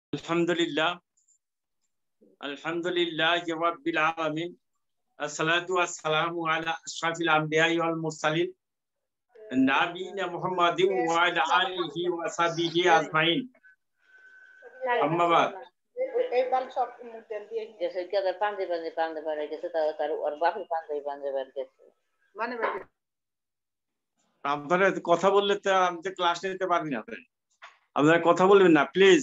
Alhamdulillah, Alhamdulillah, Rabbil Alamin. Assalatu wassalamu ala ashrafil anbiya'i wal mursalin. Nabiyina Muhammadin wa ala alihi wa sahbihi ajma'in. Amma ba'd. আপনারা কথা বললে তো আমি তো class নিতে পারি না। আপনারা কথা বলবেন না please.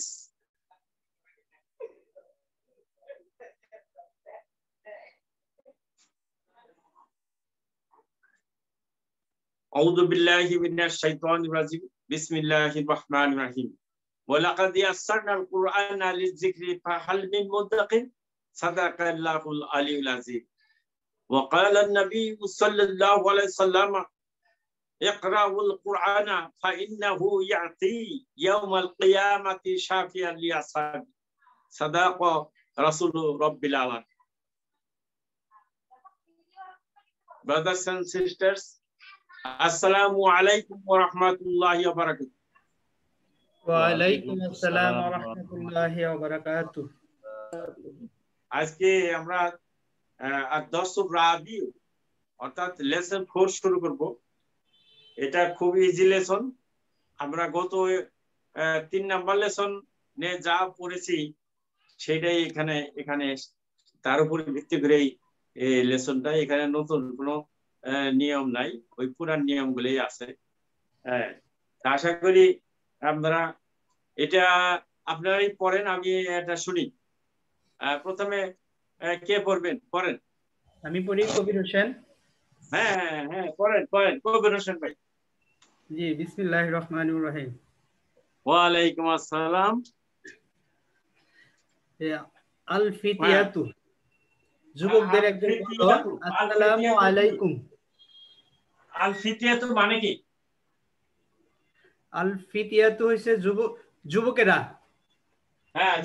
أعوذ بالله من الشيطان الرجيم بسم الله الرحمن الرحيم ولقد يسرنا القرآن للذكر فهل من مدكر صدق الله العلي العظيم وقال النبي صلى الله عليه وسلم اقرأوا القرآن فإنه يأتي يوم القيامة شافيا لأصحابه صدق رسول رب العالمين. Brothers and sisters, Assalamu alaikum wa rahmatullahi wa barakatuh. Wa alaikum assalam wa rahmatullahi wa barakatuh. আজকে আমরা দর্শক রাবি অর্থাৎ লেসন 4 শুরু করব। এটা খুব ইজি লেসন। আমরা গত 3 নাম্বার লেসন নে যা পড়েছি সেটাই এখানে তার উপর ভিত্তি করে এই লেসনটা। এখানে নতুন কোনো নিয়ম নাই, ওই পুরান নিয়মগুলোই আছে। হ্যাঁ, আশা করি আপনারা এটা আপনারাই পড়েন, আমি এটা শুনি। প্রথমে কে পড়বেন? পড়েন। আমি পড়ি কবির হোসেন। হ্যাঁ পড়েন কবির হোসেন ভাই। জি, বিসমিল্লাহির রহমানির রহিম। ওয়া আলাইকুম আসসালাম। আল ফিতিয়াতু, যুবকদের একজন বলল আসসালামু আলাইকুম। আল ফিতিয়াতু মানে কি? আল ফিতিয়াতু হইছে যুবকেরা। হ্যাঁ,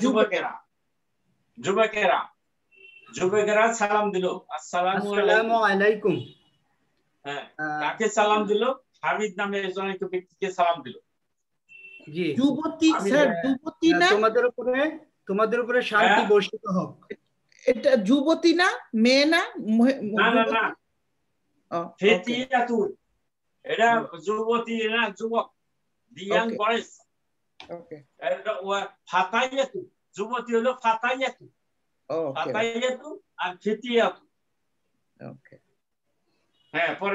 যুবকেরা সালাম দিল আসসালামু আলাইকুম। হ্যাঁ, কাকে সালাম দিল? হামিদ নামে একজন ব্যক্তিকে সালাম দিল। জি, যুবতী স্যার, যুবতী না? তোমাদের উপরে শান্তি বর্ষিত হোক। এটা যুবতী না, মেয়ে না? না, ফিতিয়াতু এটা যুবতী না, যুবক, ইয়াং বয়েজ। ওকে, এটা ফাতায়াতু, যুবতী হলো ফাতায়াতু। ফাতায়াতু আর ফিতিয়াতু। ওকে, হ্যাঁ পরে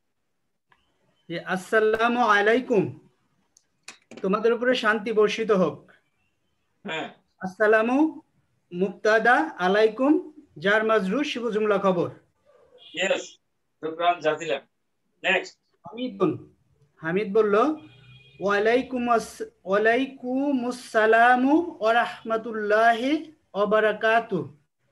আসসালামু আলাইকুম, তোমাদের উপরে শান্তি বর্ষিত হোক। হ্যাঁ, আসসালামু মুবতাদা, আলাইকুম জার মাজরুর, শিবু জুমলা খবর। ইয়েস, শুকরান জাজিলা। নেক্সট, হামিদ বলল ওয়ালাইকুমুস সালামু ওয়া রাহমাতুল্লাহি ওয়া বারাকাতুহু,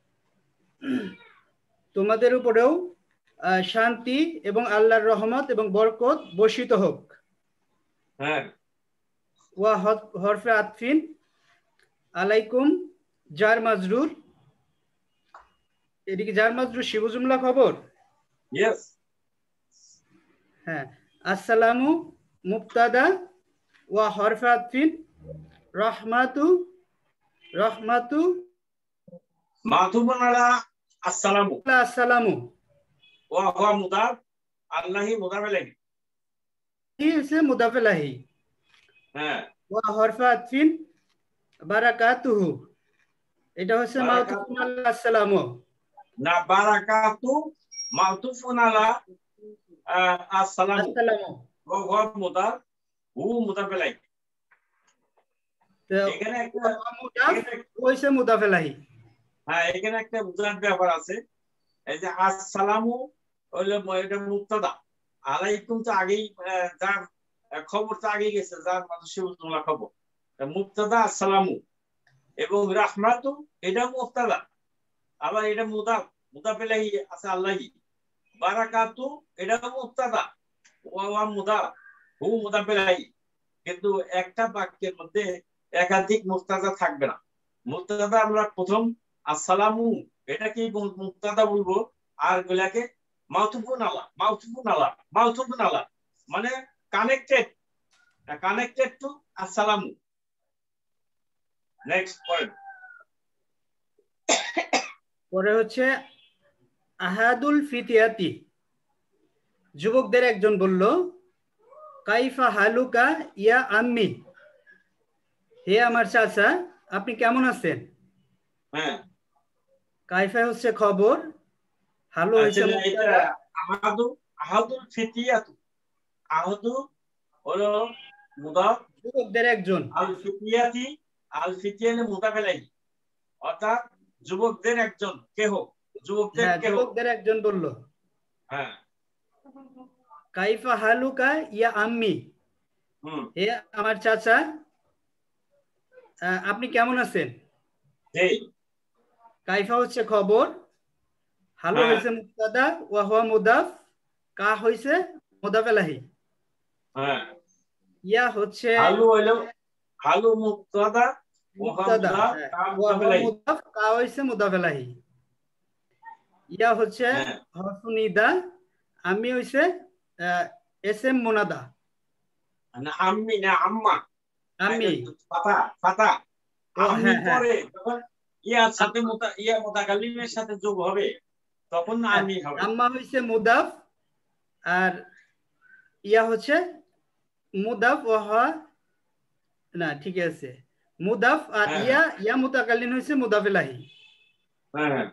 তোমাদের উপরেও শান্তি এবং আল্লাহর রহমত এবং বরকত বর্ষিত হোক। হ্যাঁ, ওয়া হরফে আতফিন, আলাইকুম জার মাজরুর, এদিকে জার মাজরুর শিবু জুমলা খবর। ইয়েস, হ্যাঁ, আসসালামু মুবতাদা ওয়া হরফে আতফিন, রহমাতু মাতুবুন আলা আসসালামু ওয়া হুয়া মুদাফ, আল্লাহি মুদাফ ইলাইহি। কি আছে মুদাফ ইলাইহি। হ্যাঁ, ওয়া হরফে আতফিন বারাকাতুহু, এটা হচ্ছে মাতুফুন আলা আসসালামু। না, বারাকাতু মাতুফুন আলা আসসালামু ওয়া হুয়া মুদাফ, হু মুদাফ ইলাইহি। এখানে একটা হইছে মুদাফ ইলাইহি। হ্যাঁ, এখানে একটা বুঝার ব্যাপার আছে। এই যে আসসালামু হলো এটা মুবতাদা, আলাইকুম তো আগেই যার খবর তো আগেই গেছে, যার মানুষের জুমলা খবর। মুবতাদা আসসালামু এবং রাহমাতু এটা মুবতাদা, আবার এটা মুদাফ ইলাইহি আছে আল্লাহি। বারাকাতু এটা মুবতাদা, ওয়া মুদাফ, হু মুদাফ ইলাইহি। কিন্তু একটা বাক্যের মধ্যে একাধিক মুবতাদা থাকবে না। মুবতাদা আমরা প্রথম আসসালামু এটা কি মুবতাদা বলবো, আর গুলাকে মাউতুফুন আলা মানে কানেক্টেড টু আসসালামু। Next point. পরে হচ্ছে আহাদুল ফিতিয়াতি, যুবকদের একজন বলল কাইফা হালুকা ইয়া আম্মি, হে আমার চাচা আপনি কেমন আছেন। হ্যাঁ, কাইফা হচ্ছে খবর, হালু হচ্ছে এটা মুবতাদা। আহাদুল ফিতিয়াতু, আহাদু হলো মুদাফ, যুবকদের একজন, আল ফিতিয়ানি মুদাফ ইলাইহি, অর্থাৎ যুবকদের একজন কেহ, যুবকদের হ্যাঁ কেহ। যুবকদের একজন বলল হ্যাঁ, কাইফা হালুকা ইয়া আম্মি, হে আমার চাচা আপনি কেমন আছেন। জি, কাইফা হচ্ছে খবর, হালু হইছে মুবতাদা, ওয়া হুয়া মুদাফ, কা হইছে মুদাফ ইলাইহি। হ্যাঁ, ইয়া হচ্ছে হালু মুবতাদা, মুবতাদা, ওয়া হুয়া মুদাফ, কা হইছে মুদাফ ইলাইহি। ইয়া হচ্ছে হরফ নিদা, আমি হইছে এসএম মুনাদা। না আম্মি না আম্মা, আমি ফাতা আম্মি হ্যাঁ পরে তখন ইয়ার সাথে ইয়া মুতাকাল্লিমের সাথে যোগ হবে, তখন আম্মি হবে। আম্মা হইছে মুদাফ, আর ইয়া হচ্ছে মুদাফ ওয়া, না ঠিক আছে, মুদাফ আর ইয়া মুতাকাল্লিম হইছে মুদাফ ইলাইহি। হ্যাঁ,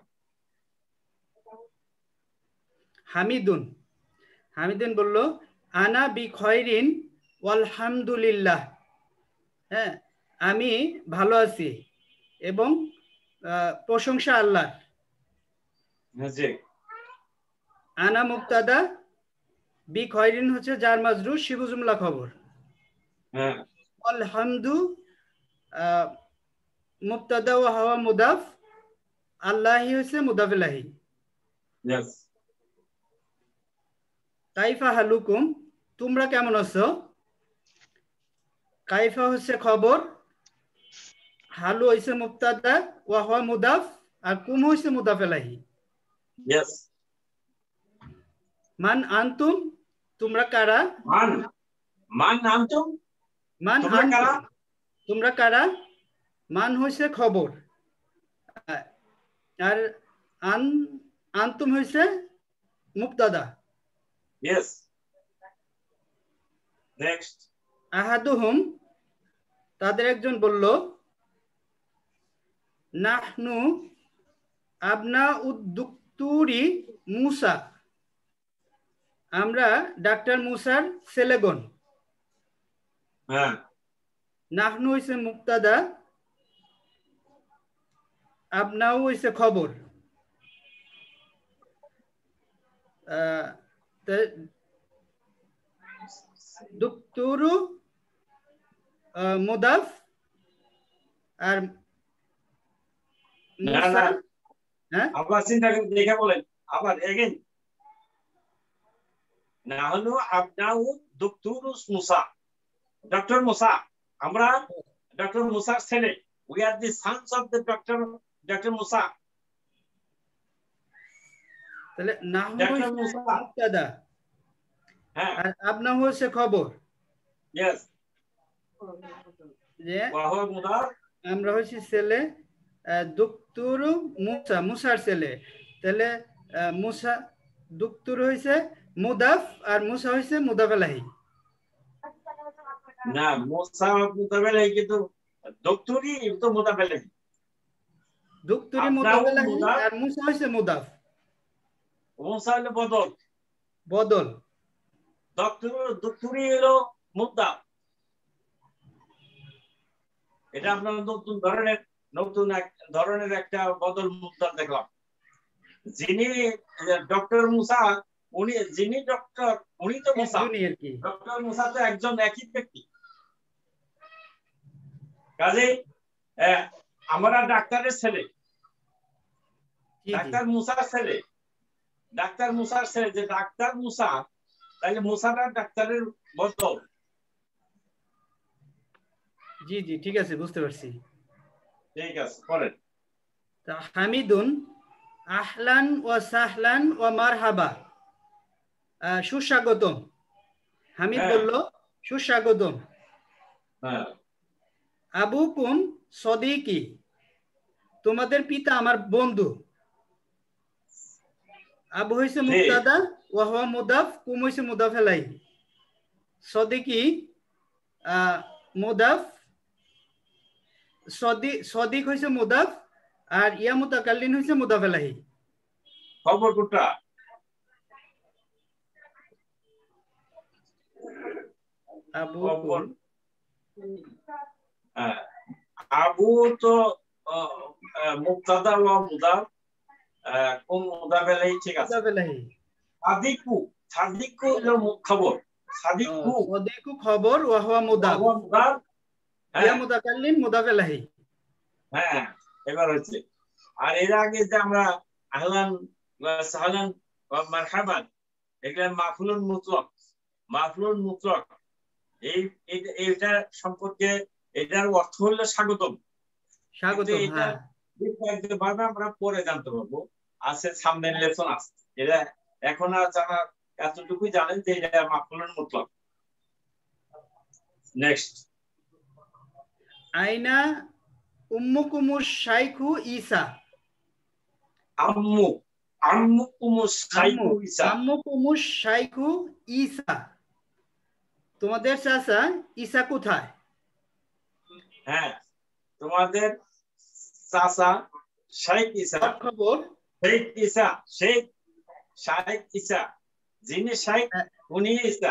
হামিদুন, হামিদুন বলল আনা বি খয়রিন ওয়ালহামদুলিল্লাহ, হ্যাঁ আমি ভালো আছি এবং প্রশংসা আল্লাহর। জি, আনা মুবতাদা, বি খয়রিন হচ্ছে জার মাজরুর, শিবু জুমলা খবর। হ্যাঁ, আলহামদু মুবতাদা ওয়া হুয়া মুদাফ, আল্লাহি হচ্ছে মুদাফ ইলাইহি। यस। কাইফা হালুকুম, তোমরা কেমন আছো। কাইফা হচ্ছে খবর, হালু হইছে মুবতাদা ওয়া হুয়া মুদাফ, আর কুম হইছে মুদাফ ইলাইহি। यस। মান আনতুম, তোমরা কারা। মান আনতুম, মান তোমরা কারা। তোমরা কারা, মান হইছে খবর, আর আনতুম হইছে মুবতাদা। यस। নেক্সট। আহাদুহুম, তাদের একজন বলল নাহনু আবনা উদ্দুক্তুরি মুসা, আমরা ডাক্তার মুসার ছেলেগণ। হ্যাঁ, নাহনু হইছে মুবতাদা, আবনাউ হইছে খবর। দুক্তুরু মুদাফ, আর মুসা, হ্যাঁ আবার চিন্তা করে দেখে বলেন আবার এগেইন। নাহনু আবনাউ দুক্তুরুস মুসা, ডক্টর মুসা, আমরা ডক্টর মুসার ছেলে। We are the sons of the doctor Musa. তাহলে নাহনু হইছে মুবতাদা, হ্যাঁ, আর আবনাউ হইছে খবর। यस। যে ওয়া হুয়া মুদাফ, আমরা হইছি ছেলে, দুক্তুরু মুসা, মুসার ছেলে। তাহলে মুসা, দুক্তুরু হইছে মুদাফ, আর মুসা হইছে মুদাফ ইলাইহি। না মুসা মুদাফ ইলাইহি, কিন্তু দক্তুরি তো মুদাফ ইলাইহি। দুক্তুরি মুদাফ ইলাইহি, আর মুসা হইছে মুদাফ। মুসা হলো বদল, বদল। দক্তুরি হলো মুদাফ। এটা আপনার নতুন এক ধরনের একটা বদল মুদাফ দেখলাম। যিনি ডক্টর মুসা, যিনি ডক্টর, উনি তো মুসা। ডক্টর মুসা তো একজন একই ব্যক্তি। কাজে আমরা ডাক্তারের ছেলে, ডাক্তার মুসার ছেলে, ডাক্তার মুসার ছেলে, যে ডাক্তার মুসা, তাহলে মুসাটা ডাক্তারের বদল। জি জি ঠিক আছে, বুঝতে পারছি। ঠিক আছে, বলেন। হামিদুন আহলান ওয়া সাহলান ওয়া মারহাবা, সুস্বাগতম। হামিদ বলল সুস্বাগতম। আবুকুম সদিকি, তোমাদের পিতা আমার বন্ধু। আবু হইছে মুবতাদা ওয়া হুয়া মুদাফ, কুম হইছে মুদাফ ইলাইহি। সদিকি মুদাফ, সদিক হইছে মুদাফ, আর ইয়া মুতাকাল্লিম হইছে মুদাফ ইলাইহি। খবর কোনটা? আবুকুম, আবু তো মুবতাদা ওয়া মুদাফ, কুম মুদাফ ইলাইহি, ঠিক আছে। মুদাফ ইলাইহি। সাদিকু, সাদিকু হলো খবর, সাদিকু সদিকু খবর ওয়া হুয়া মুদাফ, ওয়া মুদাফ, ইয়া মুতাকাল্লিম মুদাফ ইলাইহি। হ্যাঁ এবার হচ্ছে। আর এর আগে যে আমরা আহলান ওয়া সাহলান ওয়া মারহাবান, এগুলা মাফুলুন মুতলাক, মাফুলুন মুতলাক, এইটা সম্পর্কে এটার অর্থ হলো স্বাগতম। স্বাগতম, এটা বিস্তারিতভাবে আমরা পরে জানতে পারবো, আছে সামনের লেসন আছে। এটা এখন আর জানা, এতটুকুই জানেন যে এটা মাফুলুন মুতলাক। নেক্সট, আইনা উম্মুকুমুশ শাইখু ঈসা। আম্মু, আম্মুকুমুস শাইখু ঈসা, আম্মুকুমুশ শাইখু ঈসা, তোমাদের চাচা ঈসা কোথায়? হ্যাঁ তোমাদের চাচা শাইখ ঈসা, খবর শেখ ঈসা, শেখ শাইখ ঈসা, যিনি শাইখ উনি ঈসা।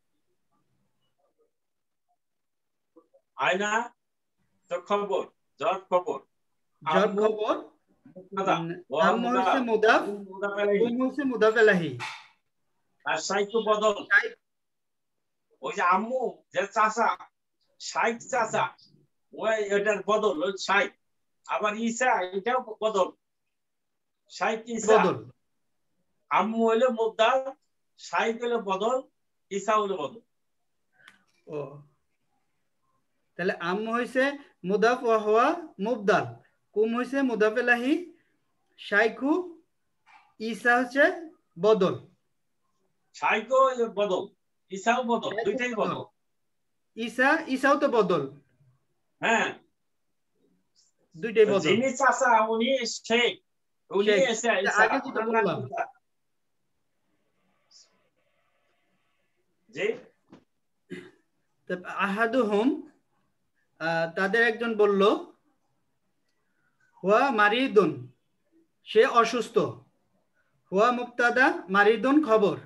আয়না তো খবর, জট খবর, জট খবর, আম্মু হইছে মুদাফ, কুম হইছে মুদাফ ইলাইহি। আর শাইখ বদল, ওই যে আম্মু যে চাচা, শাইখ চাচা, ওই এটার বদল ওই শাইখ। আবার ঈসা এটাও বদল, শাইখ ঈসা। বদল, আম্মু হইলো মুবদাল, শাইখ হইলো বদল, ঈসা হইলো বদল। ও তাহলে আম্মু হইছে মুদাফ ওয়া হুয়া মুবদাল, কুম হইছে মুদাফ ইলাইহি, শাইখু ঈসা হচ্ছে বদল। শাইখও বদল, ঈসাও বদল, দুইটাই বদল। ঈসাও তো বদল, হ্যাঁ দুইটাই বদল। যিনি চাচা উনি শেখ, উনি ঈসা। আগে যেটা বললাম, জি। আহাদুহুম, তাদের একজন বলল, হুয়া মারিদুন, সে অসুস্থ। হুয়া মুবতাদা, মারিদুন খবর।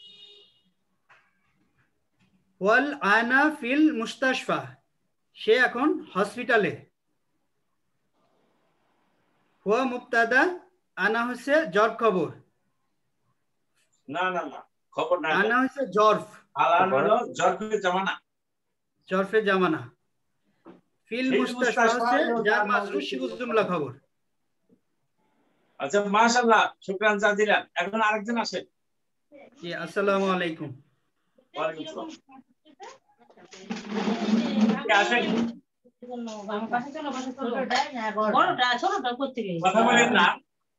ওয়াল আনা ফিল মুস্তাশফা, সে এখন হসপিটালে। হুয়া মুবতাদা, আনা হচ্ছে জট খবর। না না না, খবর না, আনা হচ্ছে জরফ, আলান হলো জরফে জামানা, জরফে জামানা। ফিল মুস্তাশফা হচ্ছে যার মাজরুর শিবুল জুমলা খবর। আচ্ছা মাশাআল্লাহ, শুকরান জাজিলান। এখন আরেকজন আসেন। জি, আসসালামু আলাইকুম। ওয়ালাইকুম আসসালাম। কে আসেন? কথা বলেন না।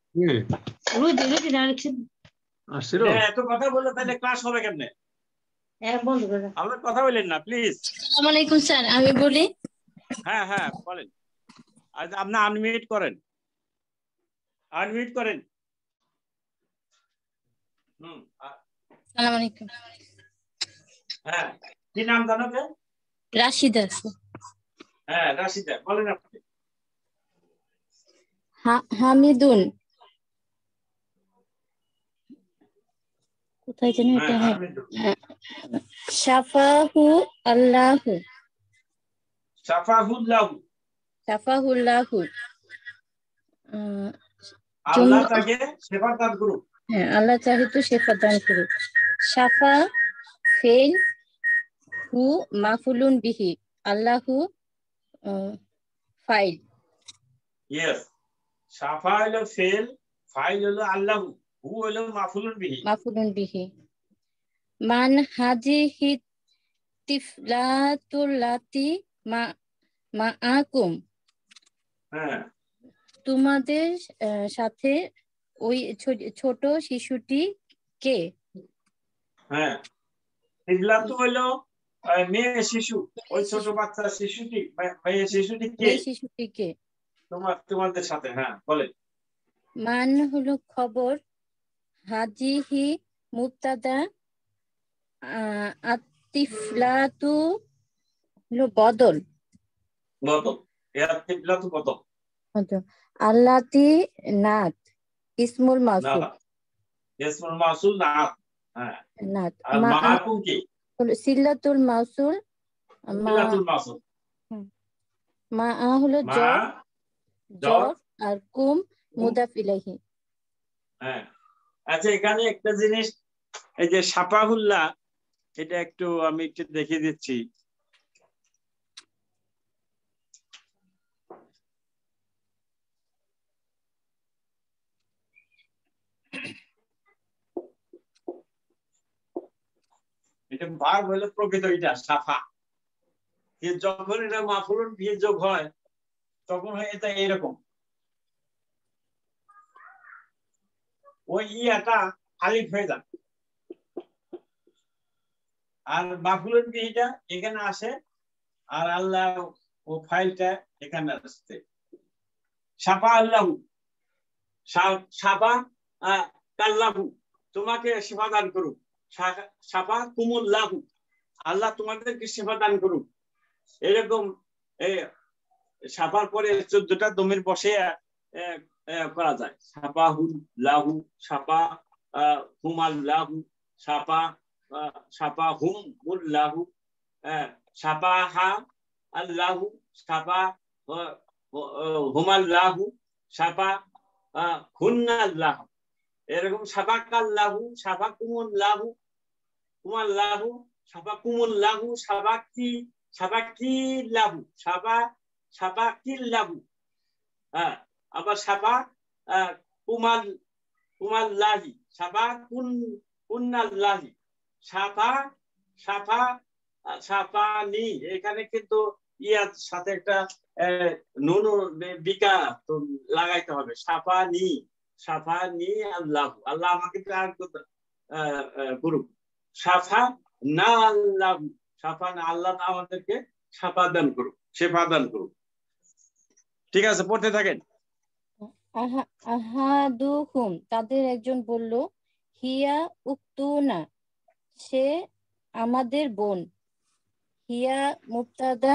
এত কথা বললে তাহলে ক্লাস হবে কেমনে? আমরা কথা বলেন না প্লিজ। আসসালামু আলাইকুম স্যার, আমি বলি। হ্যাঁ হ্যাঁ বলেন। আজ আপনি আনমিউট করেন, আনমিউট করেন। আসসালামু আলাইকুম। হ্যাঁ কি নাম জানো কে? রাশিদা। হ্যাঁ রাশিদা, বলেন আপনি। হামিদুন, কোথায় জানি এটা? শাফাহু আল্লাহু, শাফাহুল্লাহু, শাফাহুল্লাহু, আল্লাহ তাকে সেবা দান করুক। হ্যাঁ, আল্লাহ চাহিত শেফা দান করুক। শাফা ফেল, হু মাফুলুন বিহি, আল্লাহু ফাইল। ইয়েস, শাফা হলো ফেল, ফাইল হলো আল্লাহু, হু হলো মাফুলুন বিহি, মাফুলুন বিহি। মান হাজিহি তিফলাতুল্লাতি মাআকুম, হ্যাঁ তোমাদের সাথে ওই ছোট শিশুটি কে? হ্যাঁ, তিফলাতু হলো মেয়ে শিশু, ওই ছোট বাচ্চা শিশুটি, মেয়ে শিশুটি কে? মেয়ে শিশুটি কে? তোমাদের সাথে, হ্যাঁ বলেন। মান হলো খবর, হাজিহি মুবতাদা, আতিফলাতু হলো বদল। বদল, আতিফলাতু বদল। আল্লাতি নাত ইসমুল মাসুল। ইসমুল মাসুল নাত, হ্যাঁ। নাত। আর মাআকুম কি? হলো সিল্লাতুল মাসুল। সিল্লাতুল মাসুল। মা হলো জর, জর আর কুম মুদাফ ইলাইহি। হ্যাঁ, আচ্ছা এখানে একটা জিনিস, এই যে সাফাহুল্লাহ, এটা একটু আমি একটু দেখিয়ে দিচ্ছি। এটা ভার্ব হলো প্রকৃত, এটা সাফা। যখন এটা মাফুলুন বিহি যোগ হয় তখন হয় এটা এরকম, ওই ইয়াটা আলিফ হয়ে যায়, আর মাফুলুন বিহিটা এখানে আসে, আর আল্লাহ ও ফাইলটা এখানে আসছে। সাফা আল্লাহু, সাফা কাল্লাহু, তোমাকে সেবা দান করুক। সাফা কুমুল্লাহু, আল্লাহ তোমাদেরকে সেবা দান করুক। এরকম সাফার পরে 14টা দমির বসে করা যায়। সাফাহু লাহু, সাফা হুমাল্লাহু, সাফা সাফা হুমুল্লাহু, সাফাহা আল্লাহু, সাফা হুমাল্লাহু, সাফা হুন্নাল্লাহু। এরকম সাফাকাল্লাহু, সাফাকুমুল্লাহু, কুমাল্লাহু, সাফাকুমুল্লাহু, সাফাকিল্লাহু, সাফাকিল্লাহু। হ্যাঁ, আবার সাফা কুমাল্লাহি, সাফাকুন্নাল্লাহি, সাফানি। এখানে কিন্তু ইয়ার সাথে একটা নুন বিকা তো লাগাইতে হবে। সাফানি আল্লাহ, আল্লাহ আমাকে করুক। সাফা না আল্লাহ, সাফা না আল্লাহ আমাদেরকে সাফা দান করুক, সেফা দান করুক। ঠিক আছে, পড়তে থাকেন। আহাদুহুম, তাদের একজন বলল, হিয়া উক্তুনা, সে আমাদের বোন। হিয়া মুবতাদা,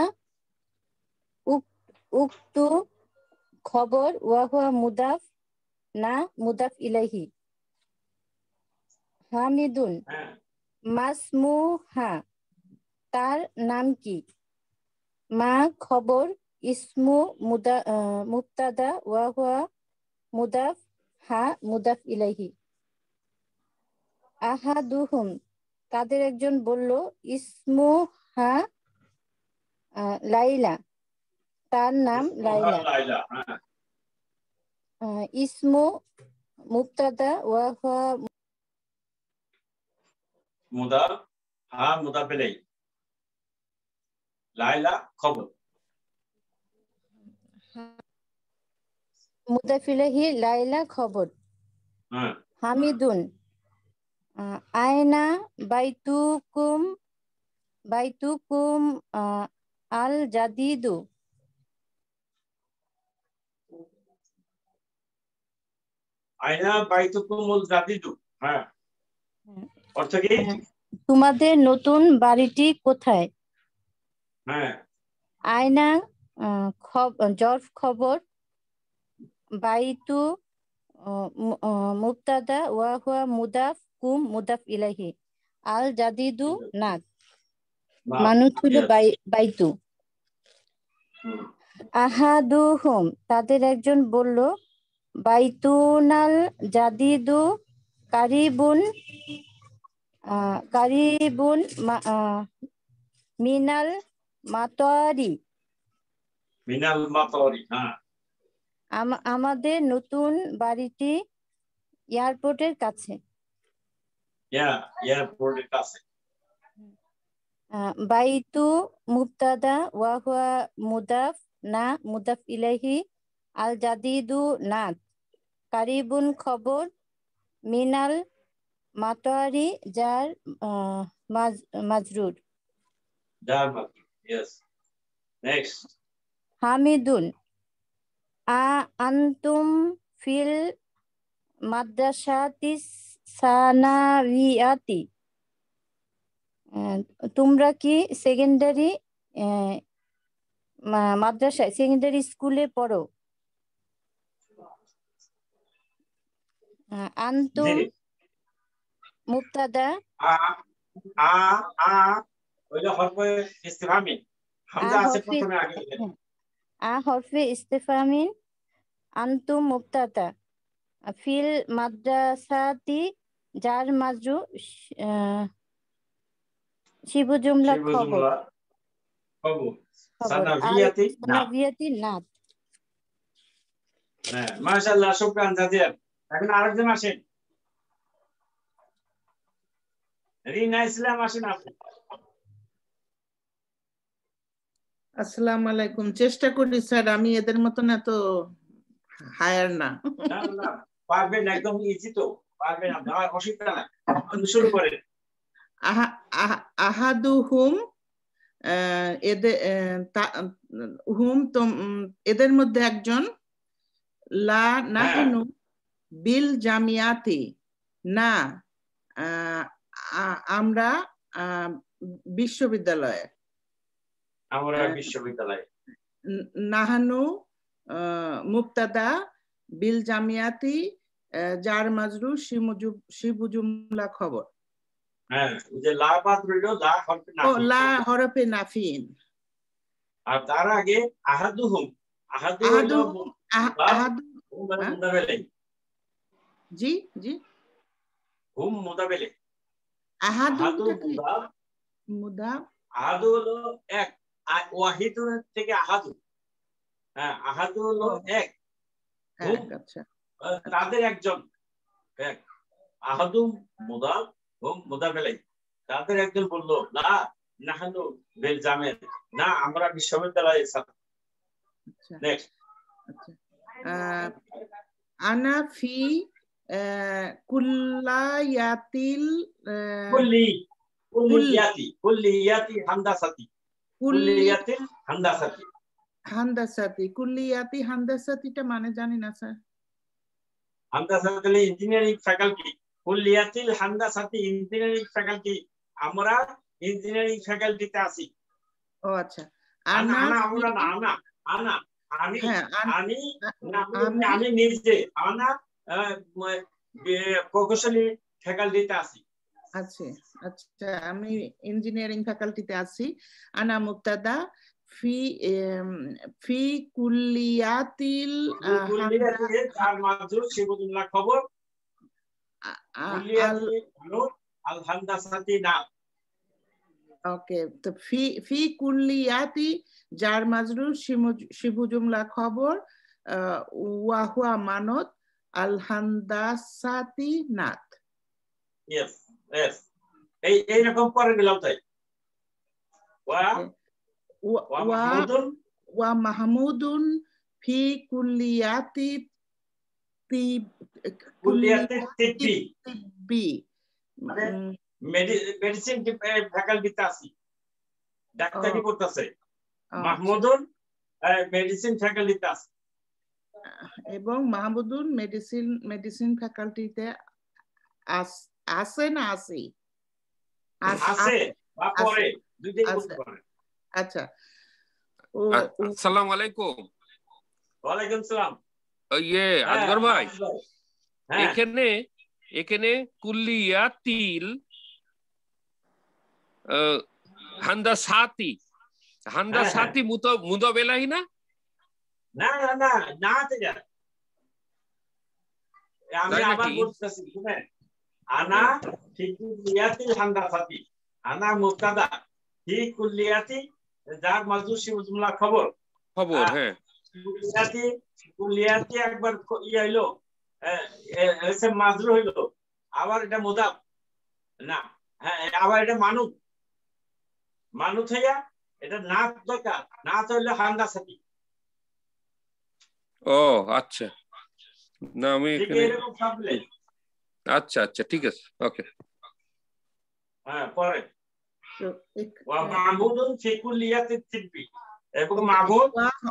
উক্তু খবর, ওয়াহুয়া মুদাফ না মুদাফ ইলাইহি। হামিদুন মাসমুহা, তার নাম কি? মা খবর, ইসমু মুবতাদা, ওয়াহুয়া মুদাফ, হা মুদাফ ইলাইহি। আহাদুহুম, তাদের একজন বলল, ইসমুহা লাইলা, তার নাম লাইলা। ইসমু মুবতাদা, ওয়াহুয়া মুদাফ, হা মুদাফ ইলাইহি। লাইলা খবর, মুদাফ ইলাইহি, লাইলা খবর। হামিদুন আয়না বাইতুকুম আল জাদিদু। আয়না বাইতুকুমুল জাদিদু, হ্যাঁ, অর্থ কি? তোমাদের নতুন বাড়িটি কোথায়? হ্যাঁ, আয়না জরফ খবর, বাইতু মুবতাদা, ওয়া হুয়া মুদাফ, কুম মুদাফ ইলাইহি, আল জাদিদু নাত, মানুষ হলো বাইতু। আহাদুহুম, তাদের একজন বলল, বাইতুনাল জাদিদু কারিবুন মিনাল মাতারি। মিনাল মাতারি, হ্যাঁ, আমাদের নতুন বাড়িটি এয়ারপোর্টের কাছে। এয়ারপোর্টের কাছে। বাইতু মুবতাদা, ওয়া হুয়া মুদাফ না মুদাফ ইলাইহি, আল জাদিদু নাত, কারিবুন খবর, মিনাল মাতারি যার মাজরুর। যার মাত্র yes next হামিদুন আনতুম ফিল মাদ্রাসাতিস সানাবিয়াতি তোমরা কি সেকেন্ডারি মাদ্রাসায় সেকেন্ডারি স্কুলে পড়ো আনতুম মুবতাদা ওইটা হরফে ইস্তিফহামি হামজা আছে প্রথমে আগে হরফে ইস্তিফহামিন আনতুম মুবতাদা ফিল মাদ্রাসাতি জার মাজরু শিবু জুমলা খবর সানাবিয়াতি নাত হ্যাঁ মাশাআল্লাহ শুকরান জাজির এখন আরেকজন আসেন রিনা ইসলাম আসেন আপনি আসসালামু আলাইকুম চেষ্টা করি স্যার আমি এদের মতন এত হায়ার না না পারবেন একদম ইজি তো পারবেন আপনি অসুবিধা না আপনি শুরু করেন আহাদুহুম এদের মধ্যে একজন লা নাহনু বিল জামিয়াতি না আমরা বিশ্ববিদ্যালয়ে নাহানু মুবতাদা বিল জামিয়াতি জার মাজরু শিবু জুমলা খবর হ্যাঁ ওই যে লা বাদ রইলো লা হরফে নাফিন আর তার আগে আহাদুহুম মুদাবেলে জি জি হুম মুদাবেলে আহাদু হলো এক ওয়াহিদ থেকে আহাদু হ্যাঁ আহাদু হলো এক আচ্ছা তাদের একজন এক আহাদু মুদা হুম মুদাবেলে তাদের একজন বললো না নাহানু বিল জামিয়াত না আমরা বিশ্ববিদ্যালয়ে ছাত্র নেক্সট আনা ফি কুল্লিয়াতিল কুল্লিয়াতি হান্দাসাতি কুল্লিয়াতি হান্দাসাতিটা মানে জানি না স্যার হান্দাসাতি ইঞ্জিনিয়ারিং ফ্যাকাল্টি কুল্লিয়াতিল হান্দাসাতি ইঞ্জিনিয়ারিং ফ্যাকাল্টি আমরা ইঞ্জিনিয়ারিং ফ্যাকাল্টিতে আছি ও আচ্ছা আমি নিজে প্রকৌশলী ফ্যাকাল্টিতে আছি আচ্ছা আচ্ছা আমি ইঞ্জিনিয়ারিং ফ্যাকাল্টিতে আছি আনা মুবতাদা ফি কুল্লিয়াতিল জার মাজরুর শিবু জুমলা খবর আল হান্দাসাতি না ওকে তো ফি কুল্লিয়াতি জার মাজরুর শিবু জুমলা খবর ওয়া হুয়া মানত আল হান্দাসাতি নাত yes এই রকম করে দিলাম তাই ওয়া মাহমুদুন ফি কুল্লিয়াতি তিব্বি মেডিসিন ফ্যাকাল্টিতে আছি ডাক্তারি করতেছে মাহমুদুন মেডিসিন ফ্যাকাল্টিতে আছে এবং মাহমুদুন মেডিসিন ফ্যাকাল্টিতে আছে না আছে বা পরে দুইটাই বলতে পারে আচ্ছা আসসালামু আলাইকুম ওয়া আলাইকুম সালাম আজগর ভাই এখানে কুল্লিয়াতিল হান্দাসাতি মুদাবেলাহি না না না না না থেকে আমি আবার বলতেছি শুনেন আনা ফি কুল্লিয়াতিল হান্দাসাতি আনা মুবতাদা ফি কুল্লিয়াতি জার মাজরুর শিবু জুমলা খবর হ্যাঁ কুল্লিয়াতি একবার হইলো এসে মাজরুর হইলো আবার এটা মুদাব না হ্যাঁ আবার এটা মানুত হইয়া এটা নাত দরকার নাত হইলো হান্দাসাতি ও আচ্ছা না আমি এখানে আচ্ছা ঠিক আছে ওকে হ্যাঁ পরে ওয়া মাহমুদুন ফি কুল্লিয়াতিত তিব্বি এবং মাহমুদ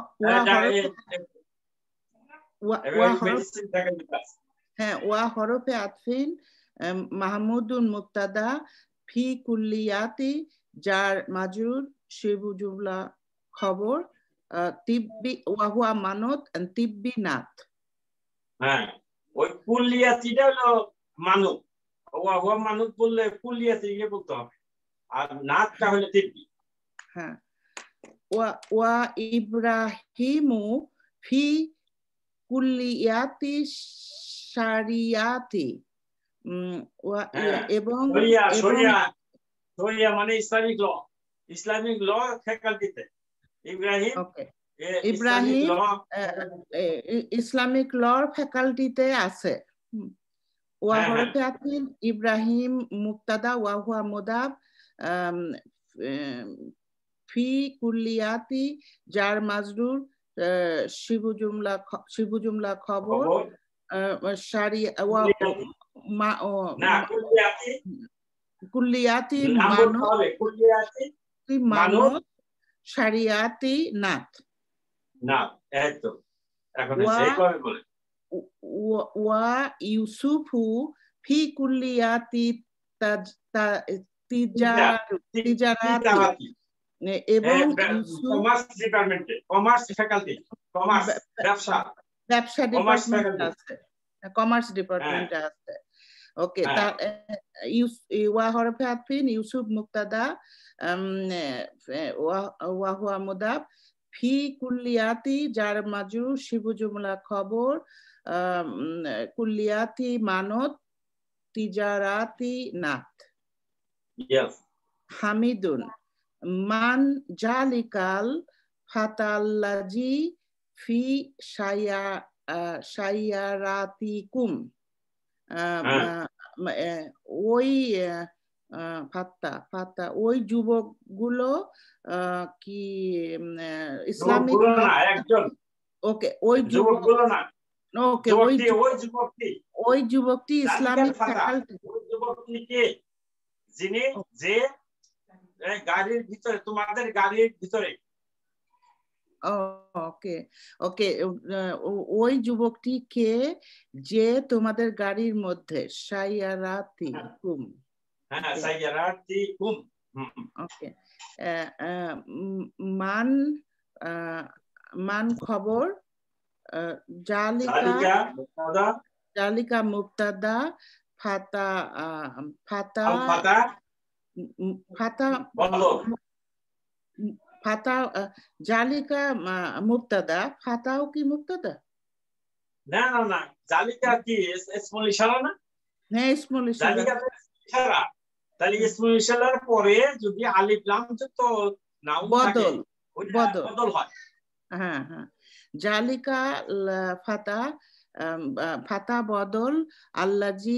মেডিসিন ফ্যাকাল্টি আছে। হ্যাঁ, ওয়া হরফে আতফিন মাহমুদুন মুবতাদা ফি কুল্লিয়াতি যার মাজরুর শিবু জুমলা খবর তিব্বি ওয়া হুয়া মানত তিব্বি নাত। হ্যাঁ, ওই কুল্লিয়াতিটা হলো মানত, ওয়া হুয়া মানত বললে কুল্লিয়াতি বলতে হবে, আর নাতটা হলো তিব্বি। হ্যাঁ, ওয়া ইব্রাহিমু ফি কুল্লিয়াতি শারিয়াতি এবং শরিয়া মানে ইসলামিক ল ফ্যাকাল্টিতে ইব্রাহিম ইসলামিক লর ফ্যাকাল্টিতে আছে। ওয়া হরফে আতফিন ইব্রাহিম মুবতাদা ওয়া হুয়া মুদাফ ফি কুল্লিয়াতি যার মাজরুর শিবু জুমলা খবর শারিয়া ওয়া কুল্লিয়াতি মানত শারিয়াতি নাত। ওয়া ইউসুফু ফি কুল্লিয়াতি তিজারাতি এবং ব্যবসা ডিপার্টমেন্ট আছে, কমার্স ডিপার্টমেন্ট আছে। ওকে, তার ওয়া হরফে আতফিন ইউসুফ মুবতাদা ওয়া হুয়া মুদাফ ফি কুল্লিয়াতি যার মাজরুর শিবু জুমলা খবর কুল্লিয়াতি মানত তিজারাতি নাত। হামিদুন মান জালিকাল ফাতাল্লাজি ফি শাইয়ারাতিকুম ওই ফাত্তা ওই যুবকগুলো কি ইসলামিক ওকে ওই যুবকগুলো না ওকে ওই যুবকটি ইসলামিক ফ্যাকাল্টি যিনি যে গাড়ির ভিতরে তোমাদের গাড়ির ভিতরে ওকে ওকে ওই যুবকটি কে যে তোমাদের গাড়ির মধ্যে শাইয়ারাতি কুম। হ্যাঁ, শাইয়ারাতি কুম। ওকে, মান খবর জালিকা মুবতাদা ফাতা জালিকা মুবতাদা ফাতাও কি মুবতাদা? না, জালিকা কি ইসমুল ইশারা না? হ্যাঁ, ইসমুল ইশারা। তাহলে ইসমুল ইশারার পরে যদি আলিফ লাম যুক্ত নাউন থাকে বদল হয়। হ্যাঁ, জালিকা ফাতা বদল আল্লাজি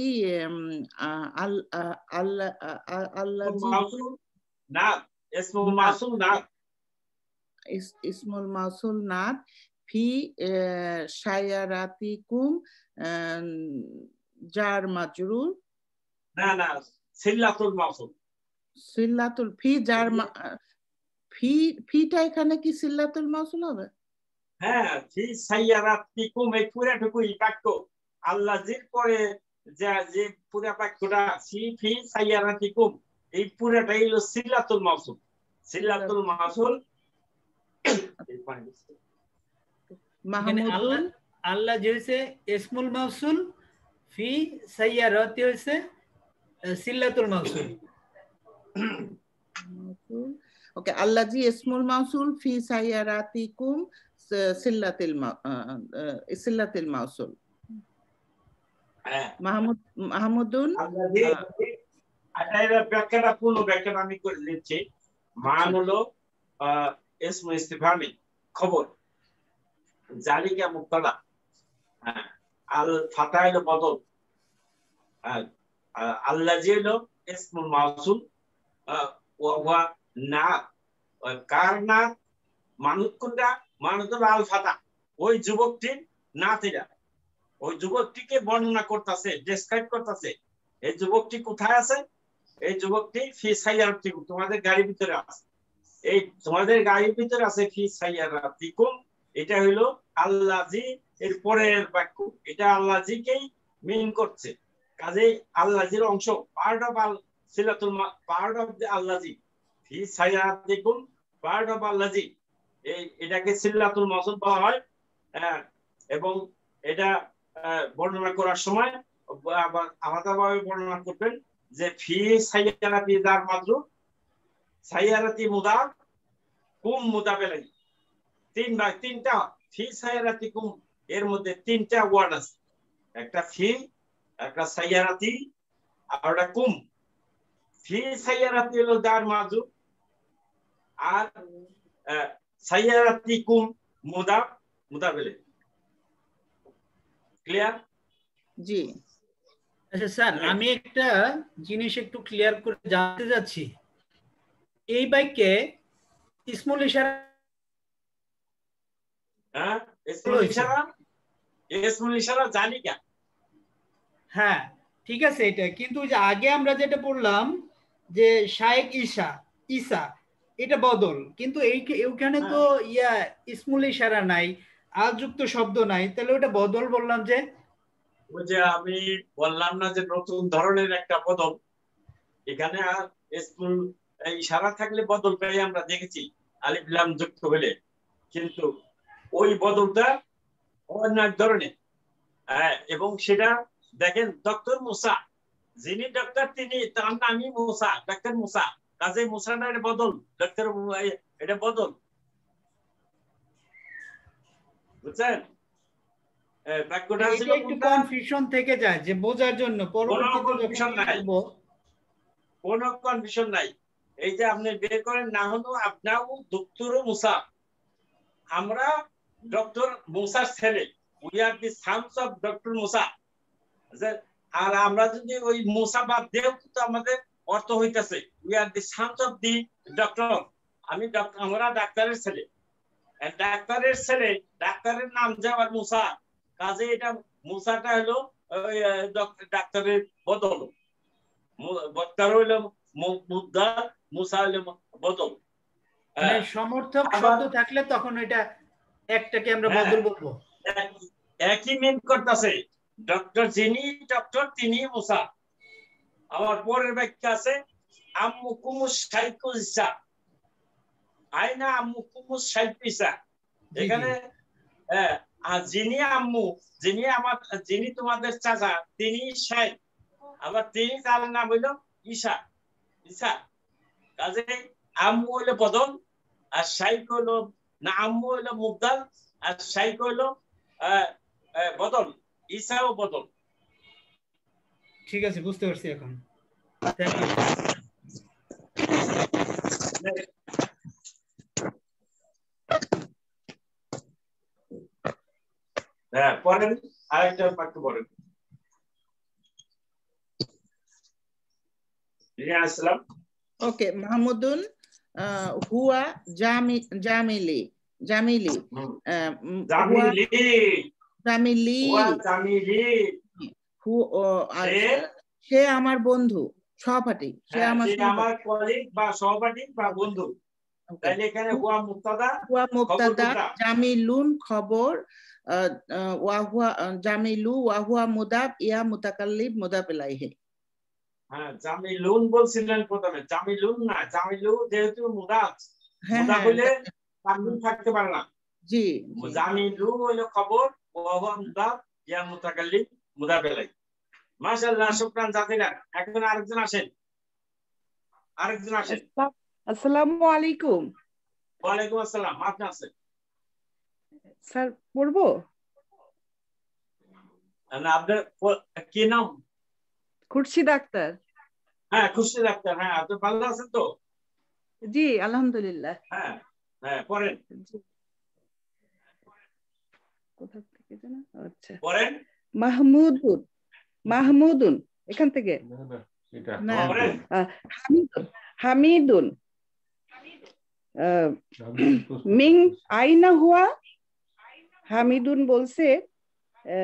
ইসমুল মাউসুল নাত ফি শাইয়ারাতিকুম জার মাজরুর না সিল্লাতুল মাউসুল ফি জার ফিটা এখানে কি সিল্লাতুল মাউসুল হবে? হ্যাঁ, ফি শাইয়ারাতিকুম এই পুরাটুকুই বাক্য আল্লাজির পরে যে পুরা বাক্যটা ফি শাইয়ারাতিকুম এই পুরাটাই হলো সিল্লাতুল মাউসুল। সিল্লাতুল মাউসুল মাহমুদুন আল্লাহ যে হইছে ইসমুল মাউসুল, ফি সাইয়ারাতি হইছে সিল্লাতুল মাউসুল। ওকে, আল্লাজি ইসমুল মাউসুল ফি সাইয়ারাতিকুম সিল্লাতুল মাউসুল। মাহমুদুন ব্যাখ্যাটা পূর্ণ ব্যাখ্যাটা আমি করে দিচ্ছি। মান হলো ইসমু ইস্তিফহামি খবর, জালিকা মুবতাদা, আল ফাতা হলো বদল, আল্লাজি হলো ইসমুল মাউসুল ওয়া না কার না মানুত কোনটা? মানুত হলো আল ফাতা, ওই যুবকটির নাতিরা, ওই যুবকটিকে বর্ণনা করতেছে, ডেসক্রাইব করতেছে। এই যুবকটি কোথায় আছে? এই যুবকটি ফি সাইয়ারাতিকুম তোমাদের গাড়ির ভিতরে আছে, এই তোমাদের গাড়ির ভিতরে আছে ফি সাইয়ারাতিকুম, এটা হলো আল্লাজি এর পরের বাক্য, এটা আল্লাজিকেই মিন করছে, কাজেই আল্লাজির অংশ, পার্ট অফ আল সিলাতুল পার্ট অফ দ্য আল্লাজি, ফি সাইয়ারাতিকুম পার্ট অফ আল্লাজি, এটাকে সিলাতুল মাউসুল বলা হয়। এবং এটা বর্ণনা করার সময় আবার আলাদাভাবে বর্ণনা করবেন যে ফি সাইয়ারাতি দার মাজরুর, সাইয়ারাতি মুদাফ, কুম মুদাফ ইলাইহি, তিনটা ফি সাইয়ারাতি কুম এর মধ্যে তিনটা ওয়ার্ড আছে, একটা ফি, একটা সাইয়ারাতি, আর একটা কুম। ফি সাইয়ারাতি হলো দার মাজরুর, আর সাইয়ারাতি কুম মুদাফ ইলাইহি। ক্লিয়ার? জি। আচ্ছা স্যার, আমি একটা জিনিস একটু ক্লিয়ার করে জানতে যাচ্ছি, এই বাক্যে ইসমুল ইশারা, হ্যাঁ ইসমুল ইশারা জানি কেন? হ্যাঁ ঠিক আছে এটা, কিন্তু যে আগে আমরা যেটা পড়লাম যে শায়েখ ঈসা এটা বদল, কিন্তু এইখানে তো ইসমুল ইশারা নাই, আযুক্ত শব্দ নাই, তাহলে ওটা বদল বললাম যে? ওই যে আমি বললাম না যে নতুন ধরনের একটা বদল, এখানে ইসমুল ইশারা থাকলে বদল পেয়ে আমরা দেখেছি আলিফ লাম যুক্ত হলে, কিন্তু ওই বদলটা অন্য এক ধরনের। এবং সেটা দেখেন ডক্টর মুসা, যিনি ডক্টর তিনি, তার নামই মুসা, ডক্টর মুসা, কাজে মুসাটা এটা বদল, ডক্টর এটা বদল, বুঝছেন? বাক্যটা ছিল একটু কনফিউশন থেকে যায় যে বোঝার জন্য, কোনো কনফিউশন নাই। এই যে আপনি বের করেন নাহনু আপনাও ডক্টর মুসা, আমরা ডক্টর মুসার ছেলে, we are the sons of doctor Musa. আর আমরা যদি ওই মুসা বাদ দিয়েও কিন্তু আমাদের অর্থ হইতেছে we are the sons of the doctor, আমরা ডাক্তারের ছেলে, ডাক্তারের ছেলে, ডাক্তারের নাম যাওয়ার মুসা, কাজে এটা মুসাটা হলো ডাক্তারের বদল, ডাক্তার হইলো মুদ্দা, মুসা হইলো বদল। সমর্থক শব্দ থাকলে তখন এটা একটাকে আমরা বদল বলবো, একই মিন করতেছে, ডক্টর যিনি ডক্টর তিনি মুসা। আমার পরের বাক্য আছে আম্মু কুমুস শাইকুল ইসা, আইনা আম্মু কুমুস শাইকুল ইসা, এখানে যিনি আম্মু, যিনি তোমাদের চাচা তিনি শাইখ, আবার তিনি তার নাম হইল ঈসা, কাজে আম্মু হইলো বদল, আর শাইখ হইলো না, আম্মু হইলো মুবদাল, আর শাইখ হইলো বদল, ঈসাও বদল। ঠিক আছে, বুঝতে পারছি এখন। Thank you. পরেন আরেকটা বাক্য পড়েন। আসসালাম। ওকে, মাহমুদুন হুয়া জামিলি সে আমার বন্ধু, সহপাঠী, সে আমার কলিগ বা সহপাঠী বা বন্ধু। তাহলে এখানে হুয়া মুবতাদা, জামিলুন খবর, জামিলু ওয়া হুয়া মুদাফ, ইয়া মুতাকাল্লিম মুদাফ ইলাইহি। হ্যাঁ, জামিলুন বলছিলেন প্রথমে, জামিলুন না, জামিলু যেহেতু মুদাফ, মুদাফ হলে তানবিন থাকতে পারে না। জি, জামিলু হলো খবর, ওয়া হুয়া মুদাফ, ইয়া মুতাকাল্লিম মুদাফ ইলাইহি। মাশাআল্লাহ, শুকরান জাযিলান। এখন আরেকজন আসেন। আসসালামু আলাইকুম। ওয়ালাইকুম আসসালাম। আপনি আছেন? স্যার পড়বো? না, আপনার কি নাম? খুরশিদ আক্তার। হ্যাঁ, খুরশিদ আক্তার। হ্যাঁ, আপনি ভালো আছেন তো? জি আলহামদুলিল্লাহ। হ্যাঁ হ্যাঁ, পড়েন। কোথা থেকে জানা? আচ্ছা, পড়েন। মাহমুদুন এখান থেকে না, হামিদুন মিং আইনা হুয়া। হামিদুন বলছে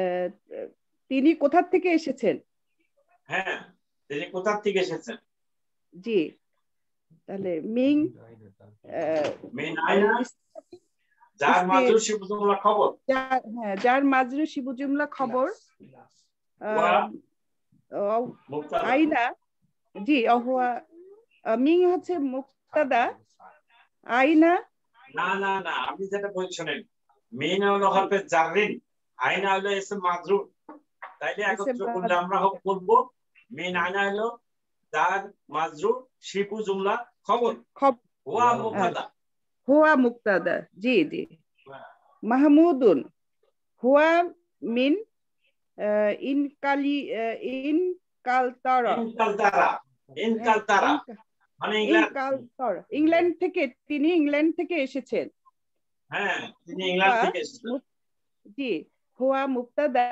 তিনি কোথা থেকে এসেছেন? হ্যাঁ, তিনি কোথা থেকে এসেছেন? জি তাহলে মিং মিন আইনা যার মাজরুর শিবু জুমলা খবর হ্যাঁ যার মাজরুর শিবু জুমলা খবর মুক্তাদা আইনা জি অহুয়া মিং হচ্ছে মুক্তাদা আইনা না না না আপনি যেটা বলছেন মিন হলো হরফে জাররিন আইনা হলো ইসম মাজরুর তাইলে একত্র করলে আমরা বলব মিন আইনা হলো যার মাজরুর শিবু জুমলা খবর হুয়া মুক্তাদা হুয়া মুক্তাদা জি জি মাহমুদুন হুয়া মিন ইনকালতারা মানে ইংল্যান্ড থেকে তিনি ইংল্যান্ড থেকে এসেছেন হ্যাঁ তিনি ইংল্যান্ড থেকে এসেছেন জি হুয়া মুক্তাদা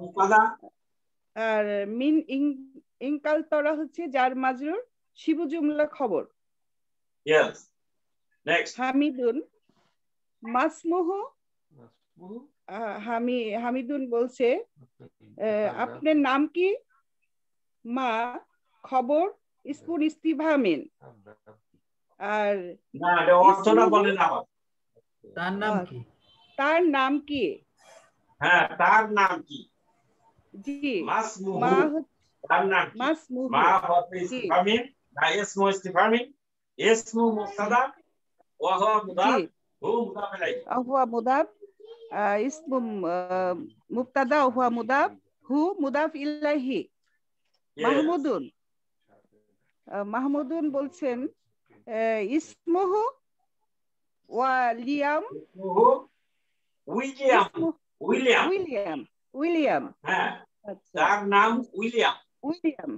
আর মিন ইনকালতারা হচ্ছে যার মাজরুর শিবু জুমলা খবর yes next হামিদুন মাসমুহু হামিদুন বলছে আপনার নাম কি মা খবর ইসমুন ইস্তিফহামিন আর না এটা অর্থটা বলেন আবার তার নাম কি তার নাম কি হ্যাঁ তার নাম কি জি মাসমুহু মা তার নাম কি মাসমুহু মা হরফে ইস্তিফহামিন না ইসমু ইস্তিফহামিন ইসমু মুবতাদা ওয়া হুয়া মুদাফ হু মুদাফ ইলাইহি হুয়া মুদাফ ইসমু মুবতাদা হুয়া মুদাফ হু মুদাফ ইলাইহি মাহমুদুন মাহমুদুন বলছেন ইসমুহু ওয়ালিয়াম উইলিয়াম উইলিয়াম উইলিয়াম উইলিয়াম হ্যাঁ আচ্ছা তার নাম উইলিয়াম উইলিয়াম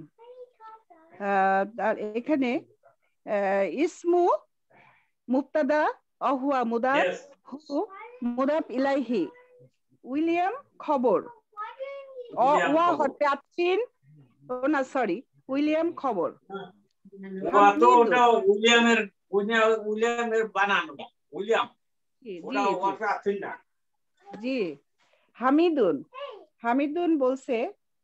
আর এখানে ইসমু মুবতাদা হুয়া মুদাফ yes হু মুদাফ ইলাইহি উইলিয়াম খবর উইলিয়াম ওয়া খবর। হরফে আতফিন না সরি উইলিয়াম খবর তো ওটা উইলিয়ামের বানানো উইলিয়াম জি ওটা জি ওয়াটা আছে না জি হামিদুন বলছে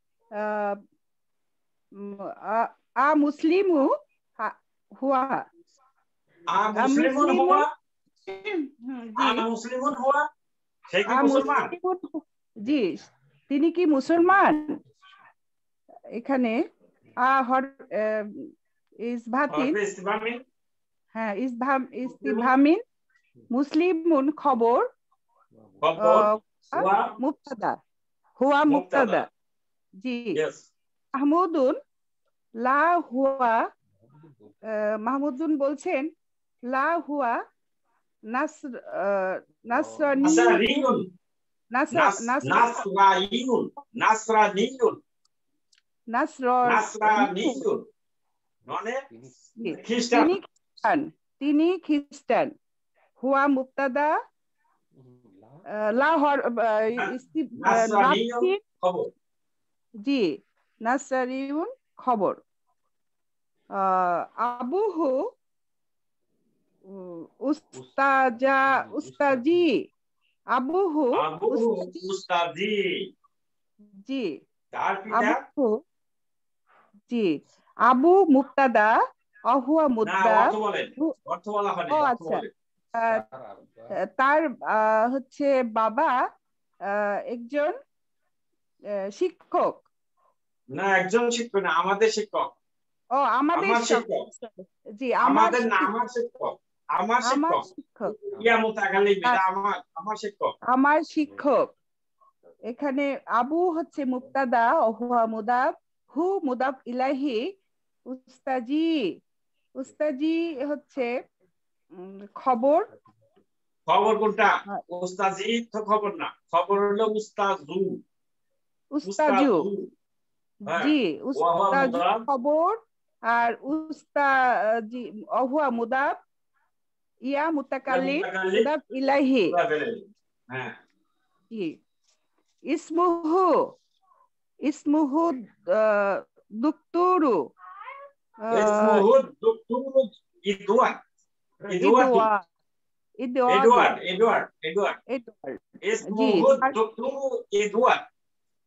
আ মুসলিমু হুয়া মুসলিমুন হুয়া জি মুসলিমুন হুয়া সে কি আ মুসলমান মুসলিমুন জি তিনি কি মুসলমান এখানে ইসভাতিন ইসলামী হ্যাঁ ইস্তিফহামিন মুসলিমুন খবর খবর হুয়া মুবতাদা হুয়া মুবতাদা জি yes মাহমুদুন লা হুয়া মাহমুদুন বলছেন লা হুয়া নাসরানিয়ুন নাসরানিয়ুন মানে খ্রিস্টান তিনি খ্রিস্টান হুয়া মুবতাদা লা নাসরানিয়ুন খবর জি নাসরানিয়ুন খবর আবুহু উস্তাজি আবুহু উস্তাজি জি তার পিতা আবুহু জি আবু মুবতাদা হুয়া না মুবতাদা অর্থ বলা হয়নি ও অর্থ আচ্ছা বলে তার হচ্ছে বাবা একজন শিক্ষক না একজন শিক্ষক না আমাদের শিক্ষক ও আমাদের শিক্ষক জি আমাদের না আমার শিক্ষক আমার শিক্ষক ইয়া মুতাকাল্লিম এটা আমার শিক্ষক আমার শিক্ষক এখানে আবু হচ্ছে মুবতাদা হুয়া মুদাফ হু মুদাফ ইলাইহি উস্তাজি হচ্ছে খবর কোনটা উস্তাজি তো খবর না খবর হলো উস্তাজু জি উস্তাজু খবর আর উস্তাজি হুয়া মুদাফ ইয়া মুতাকাল্লিম মুদাফ ইলাইহি হ্যাঁ জি ইসমুহু দুক্তুরু এডওয়ার্ড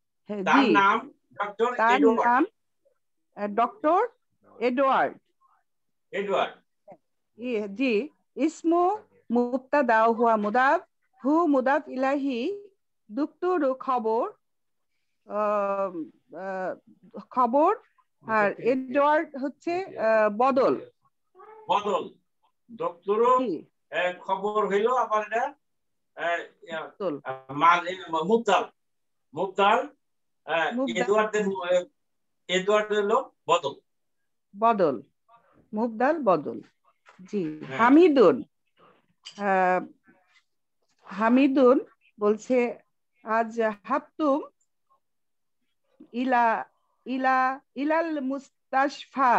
তার নাম ডক্টর এডওয়ার্ড এডওয়ার্ড জি ইসমু মুবতাদা হুয়া মুদাফ হু মুদাফ ইলাহি দুক্তুরু খবর খবর আর এডওয়ার্ড হচ্ছে বদল বদল ডক্টর খবর হইলো আবার এটা মুবদাল মুবদাল এডওয়ার্ড হলো বদল বদল মুবদাল বদল জি হামিদুন হামিদুন বলছে আজ হাবতুম ইলা ইলা ইলাল মুস্তাশফা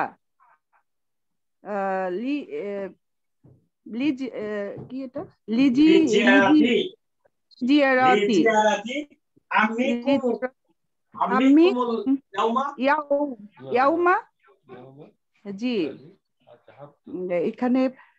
লি লিজ কি এটা লিজি জিয়ারাতি আমি ইয়াউমা জি এখানে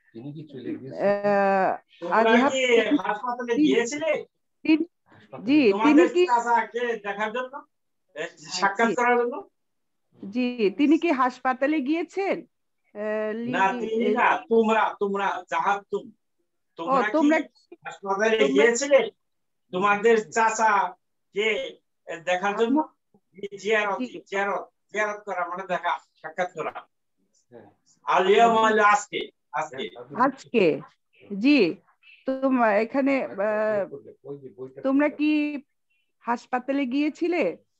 হাসপাতালে গিয়েছিলে জি তিনি কি দেখার জন্য সাক্ষাৎ করার জন্য জি তিনি কি হাসপাতালে গিয়েছেন না তিনি না তোমরা তোমরা জাহাতুম তোমরা হাসপাতালে গিয়েছিলে তোমাদের চাচা কে দেখার জন্য জিয়ারত জিয়ারত জিয়ারত করা মানে দেখা সাক্ষাৎ করা আলিয়া মাল আজকে আজকে আজকে জি তোমরা এখানে তোমরা কি হাসপাতালে গিয়েছিলে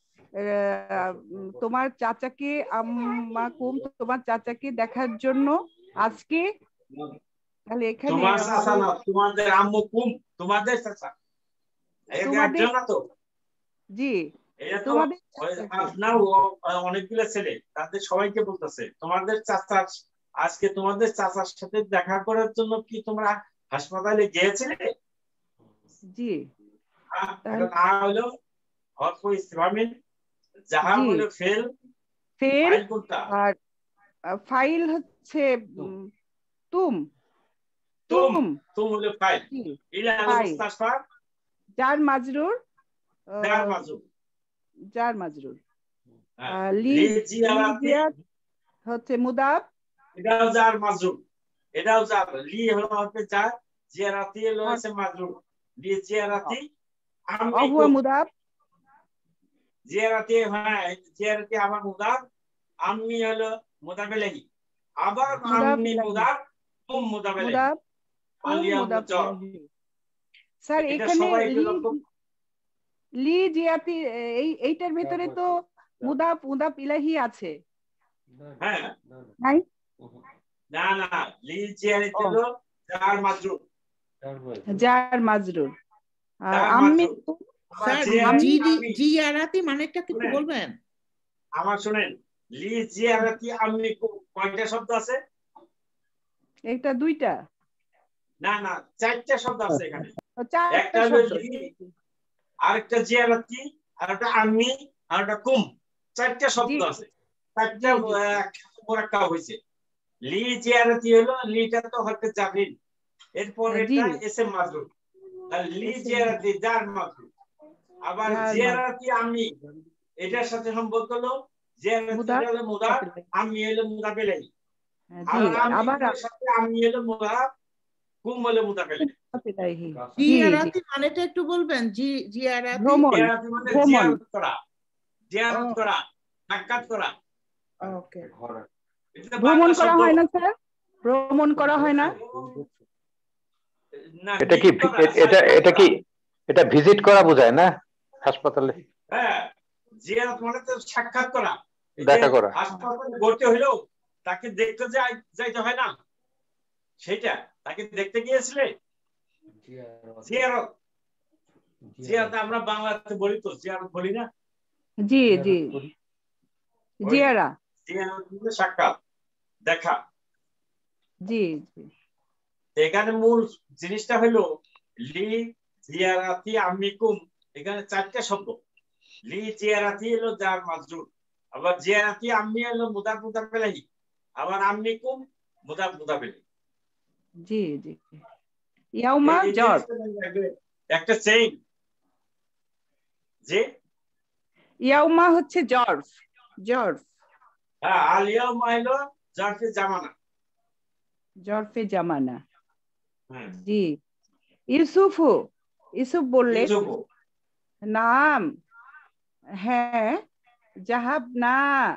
তোমার চাচাকে আম্মাকুম তোমার চাচাকে দেখার জন্য আজকে তাহলে এখানে তোমার চাচা না তোমাদের আম্মুকুম তোমাদের চাচা তোমাদের না তো জি এটা তোমাদের আপনার অনেকগুলো ছেলে তাদের সবাইকে বলতেছে তোমাদের চাচা আজকে তোমাদের চাচার সাথে দেখা করার জন্য কি তোমরা হাসপাতালে গিয়েছিলে জি না হলো অর্থ ইসলামিন যাহা হলো ফেল ফেল আর ফাইল হচ্ছে তুম তুম তুম হলো ফাইল ইলা মুস্তাশফা জার মাজরুর জার মাজরুর জার মাজরুর লিজিয়াত হচ্ছে মুদাফ এটাও জার মাজরুর এটাও জার লি হলো হচ্ছে জার জিয়ারাতি হলো হচ্ছে মাজরুর লি জিয়ারাতি হুয়া মুদাফ জিয়ারাতি হ্যাঁ জিয়ারাতি আবার মুদাফ আমি হলো মুদাফ ইলাহি আবার আমি মুদাফ তুম মুদাফ ইলাহি আলিয়া মুদাফ স্যার এখানে লি জিয়াতি এইটার ভিতরে তো মুদাফ মুদাফ ইলাহি আছে হ্যাঁ নাই না না লি জিয়ারাতি হলো জার মাজরুর জার মাজরুর আমি জিয়ারাতি মানেটা কি বলবেন আমার শুনেন লি জিয়ারাতি আমি কয়টা শব্দ আছে এটা দুইটা না না চারটা শব্দ আছে এখানে একটা হলো লি আরেকটা জিয়ারাতি আরেকটা আমি আরেকটা কুম চারটা শব্দ আছে চারটা মোরাক্কাব হইছে লি জিয়ারাতি হলো লিটা তো হচ্ছে জামিন এরপর এটা এসএম মাজরুর লি জিয়ারাতি জার মাজরুর আবার জিয়ারাতি আমি এটার সাথে সম্পর্ক হলো জিয়ারাতি হলো মুদাফ আমি হলো মুদাফ ইলাইহি আবার সাথে আমি হলো মুদাফ কুম হলো মুদাফ ইলাইহি জিয়ারাতি মানেটা একটু বলবেন জিয়ারাতি জিয়ারাতি মানে জিয়ারত করা সাক্ষাৎ করা ওকে ভ্রমণ করা হয় না স্যার ভ্রমণ করা হয় না এটা কি এটা ভিজিট করা বোঝায় না হাসপাতালে হ্যাঁ জিয়ারত মানে তো সাক্ষাৎ করা দেখা করা হাসপাতালে ভর্তি হইলো তাকে দেখতে যাইতে হয় না সেটা তাকে দেখতে গিয়েছিলে জিয়ারত জিয়ারত আমরা বাংলাতে বলি তো জিয়ারত বলি না জি জি জিয়ারা জিয়ারত মানে সাক্ষাৎ দেখা জি জি এখানে মূল জিনিসটা হলো লি জিয়ারাতি আমিকুম এখানে চারটা শব্দ লি জিয়ারাতি হলো জার মাজরুর আবার জিয়ারাতি আমি হলো মুদাফ মুদাফ ইলাইহি আবার আমিকুম মুদাফ মুদাফ ইলাইহি জি জি ইয়াউমা জর একটা চেইন যে ইয়াউমা হচ্ছে জর্ফ জর্ফ হ্যাঁ আল ইয়াউমা হলো জর্ফে জামানা জরফে জামানা। জি ইউসুফু, ইউসুফ বললে নাম, হ্যাঁ জাহাব না,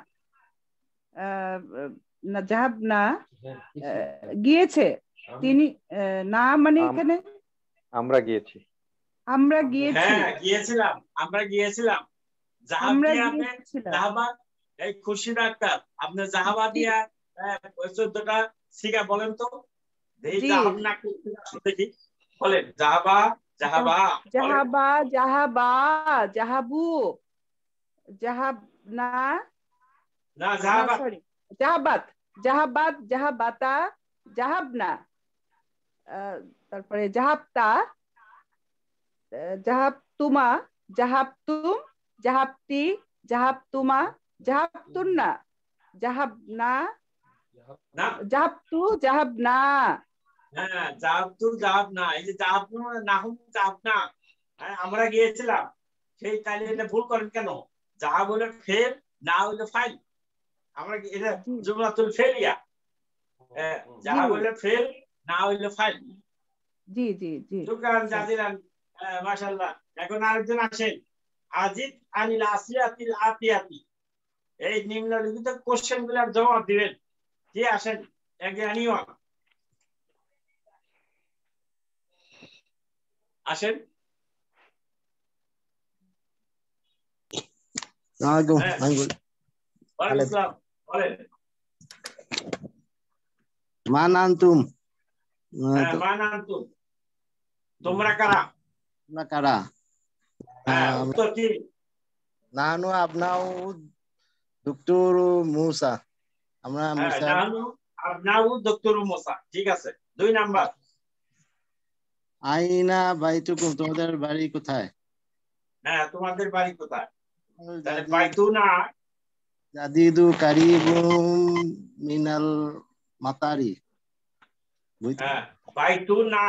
জাহাব না গিয়েছে তিনি, না মানে এখানে আমরা গিয়েছি, আমরা গিয়েছি, হ্যাঁ গিয়েছিলাম, আমরা গিয়েছিলাম। আমরা জাহাব দিয়ে গিয়েছিলাম। জাহাবাদ, এই খুরশিদ আক্তার আপনি জাহাবা দিয়া 14টা সিগা বলেন তো, এই জাহাব না দেখি বলেন। জাহাবা, জাহাবা, জাহাবা, জাহাবা, জাহাবু, জাহাব না, না জাহাবা, সরি জাহাবাত, জাহাবাত, জাহাবাতা, জাহাবনা, তারপরে জাহাবতা, জাহাবতুমা, জাহাবতুম, জাহাবতি, জাহাবতুমা, জাহাবতুন্না, জাহাবনা, না জাহাবতু, জাহাবনা। হ্যাঁ জাহাবতু, জাহাবনা, এই যে জাহাবতু না হুম জাহাবনা, আমরা গিয়েছিলাম। সেই তাইলে এটা ভুল করেন কেন? জাহাব হলো ফেল, না হলো ফাইল। আমরা এটা জুমলাতুল ফেলিয়া, জাহাব হলো ফেল, না হলো ফাইল। জি জি জি শুকরান জাজিরান, মাশাআল্লাহ। এখন আরেকজন আসেন, আজিদ আনিল আসিয়াতিল আতিয়াতি, এই নিম্নলিখিত কোশ্চেন গুলোর জবাব দিবেন। কে আসেন? এনিওয়ান আসেন। বলেন মান আনতুম, মান আনতুম, তোমরা কারা? তোমরা কারা? উত্তর কি? নাহনু আবনাউ দক্তর মুসা, আমরা মুসা। নাহনু আবনাউ দক্তর মুসা, ঠিক আছে। 2 নাম্বার, আইনা বাইতুকুম, তোমাদের বাড়ি কোথায়? হ্যাঁ তোমাদের বাড়ি কোথায়? তাহলে বাইতুনা, জাদিদু কারিবুম মিনাল মাতারি। হ্যাঁ বাইতুনা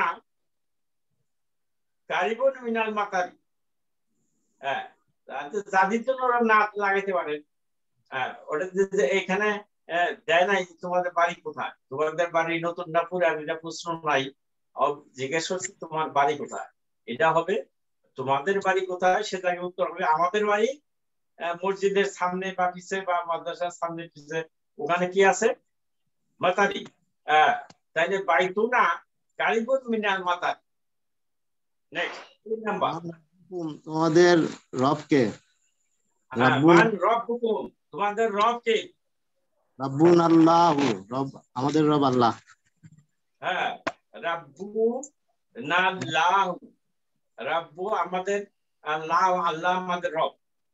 কারিবুন মিনাল মাতারি। হ্যাঁ জাদিদু না লাগাইতে পারেন। হ্যাঁ ওটা যে এখানে দেয় নাই তোমাদের বাড়ি কোথায়, তোমাদের বাড়ি নতুন না পুরান এটা প্রশ্ন নাই, জিজ্ঞেস করছি তোমার বাড়ি কোথায়। এটা হবে তোমাদের বাড়ি কোথায়, সেটাকে উত্তর হবে আমাদের বাড়ি মসজিদের সামনে বা পিছে বা মাদ্রাসার সামনে পিছে, ওখানে কি আছে? মাতারি। তাইলে বাইতুনা কারিবুন মিনাল মাতারি। নেক্সট 3 নাম্বার, তোমাদের রব কে? মান রব্বুকুম, তোমাদের রব কে? রাব্বুন আল্লাহু, রব আমাদের রব আল্লাহ। হ্যাঁ রাব্বু না লাহ, রাব্বু আমাদের, আল্লাহ আল্লাহ আমাদের রব।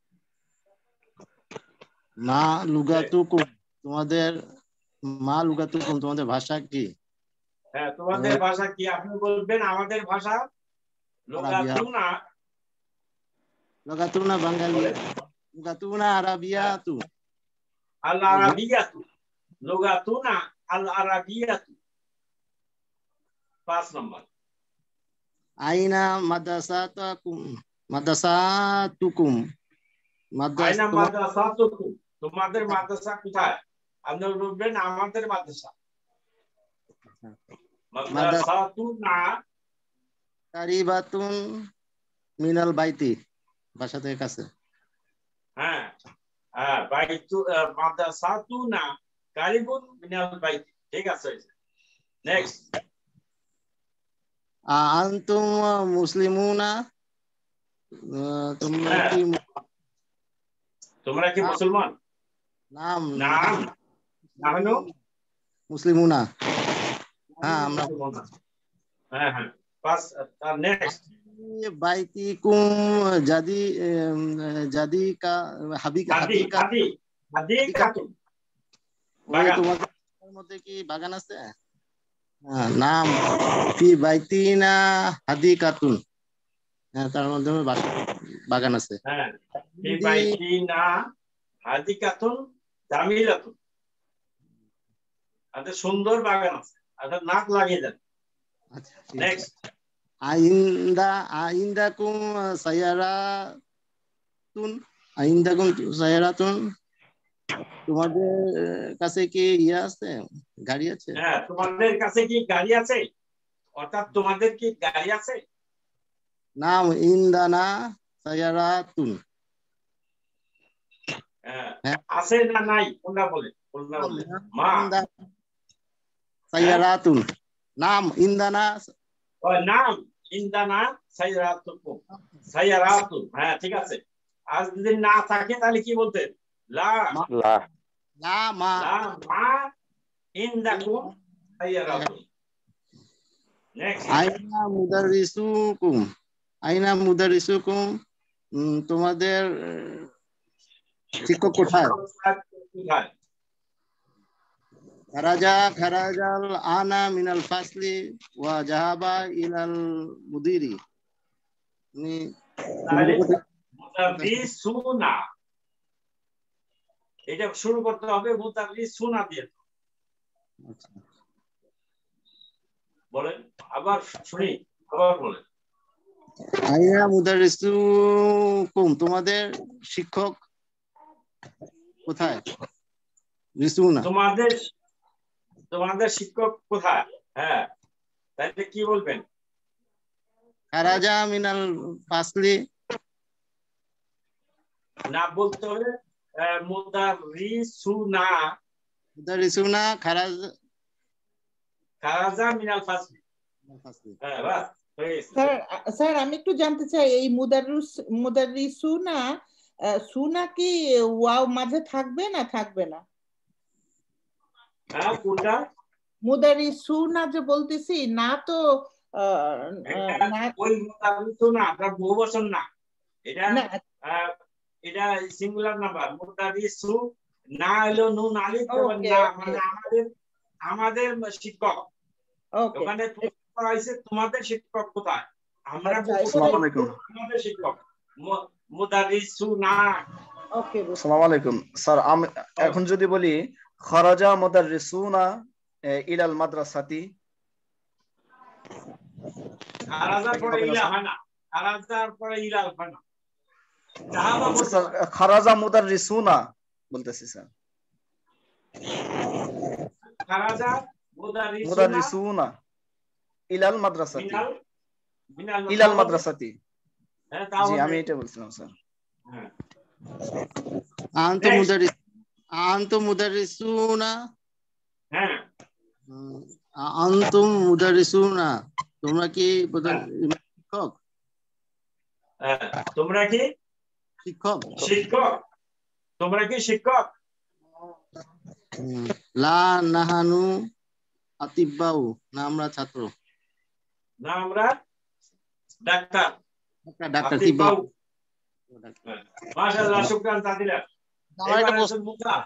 মা লুগাতুকুম, তোমাদের মা লুগাতুকুম, তোমাদের ভাষা কি? হ্যাঁ তোমাদের ভাষা কি? আপনি বলবেন আমাদের ভাষা লুগাতুনা, লুগাতুনা বাঙালি, লুগাতুনা আরাবিয়াতু, আল আরাবিয়াতু, লুগাতুনা আল আরাবিয়াতু। 5 নম্বর, আইনা মাদ্রাসাতুকুম, মাদ্রাসাতুকুম, আইনা মাদ্রাসাতুকুম, তোমাদের মাদ্রাসা কোথায়? আপনি বলবেন আমাদের মাদ্রাসা। মাদ্রাসাতুনা কারিবাতুন মিনাল বাইতি, বাসা থেকে কাছে। হ্যাঁ বাইতু, মাদ্রাসাতুনা কারিবুন মিনাল বাইতি, ঠিক আছে। নেক্সট, আনতুম মুসলিমুনা, তোমরা কি মুসলমান? নাম নাম নাহনু মুসলিমুনা, হ্যাঁ আমরা। হ্যাঁ হ্যাঁ পাস। নেক্সট, বাইতিকুম জাদি, জাদিকা হাবিকা, হাদিকা, হাদিকাতু, তোমাদের মধ্যে কি বাগান আছে? নাম ফি বাইতিনা হাদিকাতুন, হ্যাঁ তার মধ্যে বাগান আছে। হ্যাঁ ফি বাইতিনা হাদিকাতুন জামিলাতুন, আচ্ছা সুন্দর বাগান আছে, আচ্ছা নাক লাগিয়ে দেন। আচ্ছা নেক্সট, আইন্দাকুম সায়ারাতুন, আইন্দাকুম সায়ারাতুন, তোমাদের কাছে কি ইয়ে আছে, গাড়ি আছে? হ্যাঁ, তোমাদের কাছে কি গাড়ি আছে, অর্থাৎ তোমাদের কি গাড়ি আছে? নাম ইন্দানা সায়ারাতুন। হ্যাঁ, আছে না নাই, কোনটা বলে? কোনটা বলে? মা সায়ারাতুন, নাম ইন্দানা, নাম ইন্দানা সাইয়ারাতুকুম, সাইয়ারাতুন। হ্যাঁ, ঠিক আছে। আর যদি না থাকে তাহলে কি বলতে? লা লা লা মা লা মা ইন্দাকুম সাইয়ারাতুন। নেক্সট, আইনা মুদারিসুকুম, আইনা মুদারিসুকুম, তোমাদের শিক্ষক কোথায়? খারাজাল আনা মিনাল ফাসলি ওয়া জাহাবা ইলাল মুদিরি। মুদারিসুনা, এটা শুরু করতে হবে মুদারিসুনা দিয়ে। বলেন, আবার শুনি, আবার বলেন। আইনা মুদারিসুকুম, তোমাদের শিক্ষক কোথায়? রিসুনা, তোমাদের শিক্ষক কোথায়? হ্যাঁ, তাহলে কি বলবেন? খারাজা মিনাল ফাসলি, না বলতে হবে মুদারিসুনা, মুদারিসুনা খারাজা মিনাল ফাসলি। হ্যাঁ, বাস হয়ে গেছে। স্যার আমি একটু জানতে চাই, এই মুদারিসুনা সুনা কি ওয়াও মাঝে থাকবে না থাকবে না? হ্যাঁ, কোনটা? মুদারিসুনা যে বলতেছি, না তো ওই মুদারিসুনা আপনার বহুবচন না, এটা না, এটা সিঙ্গুলার নাম্বার। মুদারিসু না হলো নুন আলিফ Okay, না, okay. মানে আমাদের শিক্ষক। ওকে ওখানে প্রশ্ন করা হয়েছে তোমাদের শিক্ষক কোথায়, আমরা আচ্ছা, বলবো আসসালামু আলাইকুম। তোমাদের শিক্ষক মুদারিসুনা। ওকে আসসালামু আলাইকুম স্যার, আমি এখন যদি বলি খরাজা মুদাররিসুনা ইলাল মাদ্রাসাতি, খারাজার পরে ইলা হয় না, খারাজার পরে ইলা হয় না, জাহাবা বলতে স্যার খরাজা মুদাররিসুনা বলতেছি স্যার, খারাজা মুদাররিসুনা ইলাল মাদ্রাসাতি, মিনাল ইলাল মাদ্রাসাতি। হ্যাঁ, জি তাহলে আমি এটা বলছিলাম স্যার। হ্যাঁ, আনতুম মুদারিসুনা, হ্যাঁ, আনতুম মুদারিসুনা, তোমরা কি শিক্ষক? তোমরা কি শিক্ষক? শিক্ষক, তোমরা কি শিক্ষক? লা নাহানু আতিব্বাউ, না আমরা ছাত্র, না আমরা ডাক্তার। ডাক্তার আতিফ তিব্বাউ। বাবু। মাশাআল্লাহ, শুকরান তাদিলা। আমার একটা প্রশ্ন,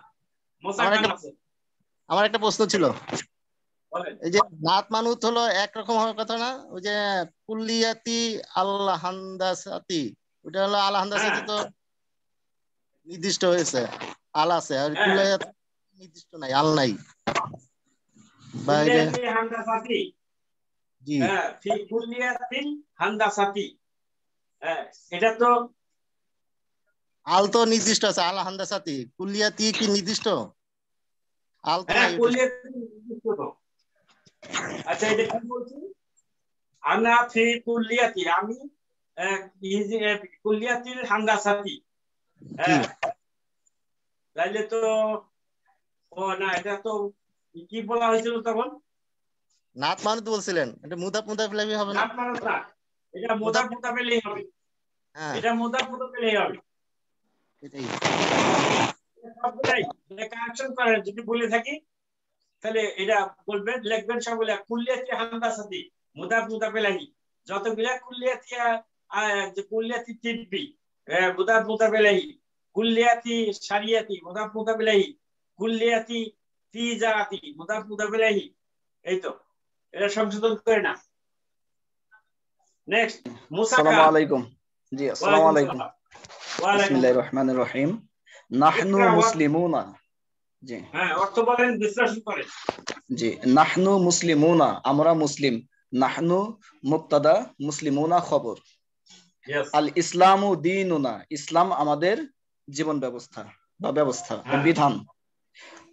আমার একটা প্রশ্ন ছিল, বলেন। এই যে নাত মানুত হলো একরকম হওয়ার কথা না? ওই যে কুল্লিয়াতি আল হান্দাসাতি, ওটা হলো আল হান্দাসাতি তো নির্দিষ্ট হয়েছে, আল আছে, আর কুল্লিয়াতি নির্দিষ্ট নাই, আল নাই। বাইরে কুল্লিয়াতি হান্দাসাতি, জি, হ্যাঁ, ফি কুল্লিয়াতিল হান্দাসাতি, হ্যাঁ, এটা তো আল তো নির্দিষ্ট আছে, আল হান্দাসাতি। কুল্লিয়াতি কি নির্দিষ্ট? আল তো হ্যাঁ, নাই। কুল্লিয়াতি নির্দিষ্ট তো। আচ্ছা, এটা কি বলছি? আনা ফি কুল্লিয়াতি, আমি কুল্লিয়াতিল হান্দাসাতি। হ্যাঁ, তাইলে তো ও না, এটা তো কি বলা হয়েছিল তখন? নাত মানুত বলছিলেন, এটা মুদাফ মুদাফ লাগবে হবে না? নাত মানুষ না, এটা মুদাফ পেলেই হবে। হ্যাঁ, এটা মুদাফ পেলেই হবে। এটাই। সবগুলাই কানেকশন করেন, যদি বলে থাকি তাহলে এটা বলবেন, লিখবেন সবগুলা কুল্লিয়াতি হান্দাসাতি মুদাফ পেলাহি, যতগুলা কুল্লিয়াতি কুল্লিয়াতি তিব্বি মুদাফ পেলাহি, কুল্লিয়াতি শারিয়াতি মুদাফ পেলাহি, কুল্লিয়াতি তিজারাতি মুদাফ পেলাহি। এই তো, এটা সংশোধন করে না। নেক্সট, মুসাকা। আসসালামু আলাইকুম। জি আসসালামু আলাইকুম। বিসমিল্লাহির রহমানির রহিম। নাহনু মুসলিমুনা। জি হ্যাঁ, অর্থ বলেন, বিশ্লেষণ করেন। জি, নাহনু মুসলিমুনা, আমরা মুসলিম। নাহনু মুবতাদা, মুসলিমুনা খবর। আল ইসলামু দীনুনা, ইসলাম আমাদের জীবন ব্যবস্থা বা ব্যবস্থা, বিধান।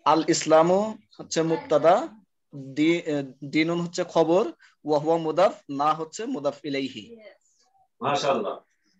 আল ইসলামু হচ্ছে মুবতাদা, দিনুন হচ্ছে খবর, ওয়া হুয়া মুদাফ, না হচ্ছে মুদাফ ইলাইহি। মাশাআল্লাহ।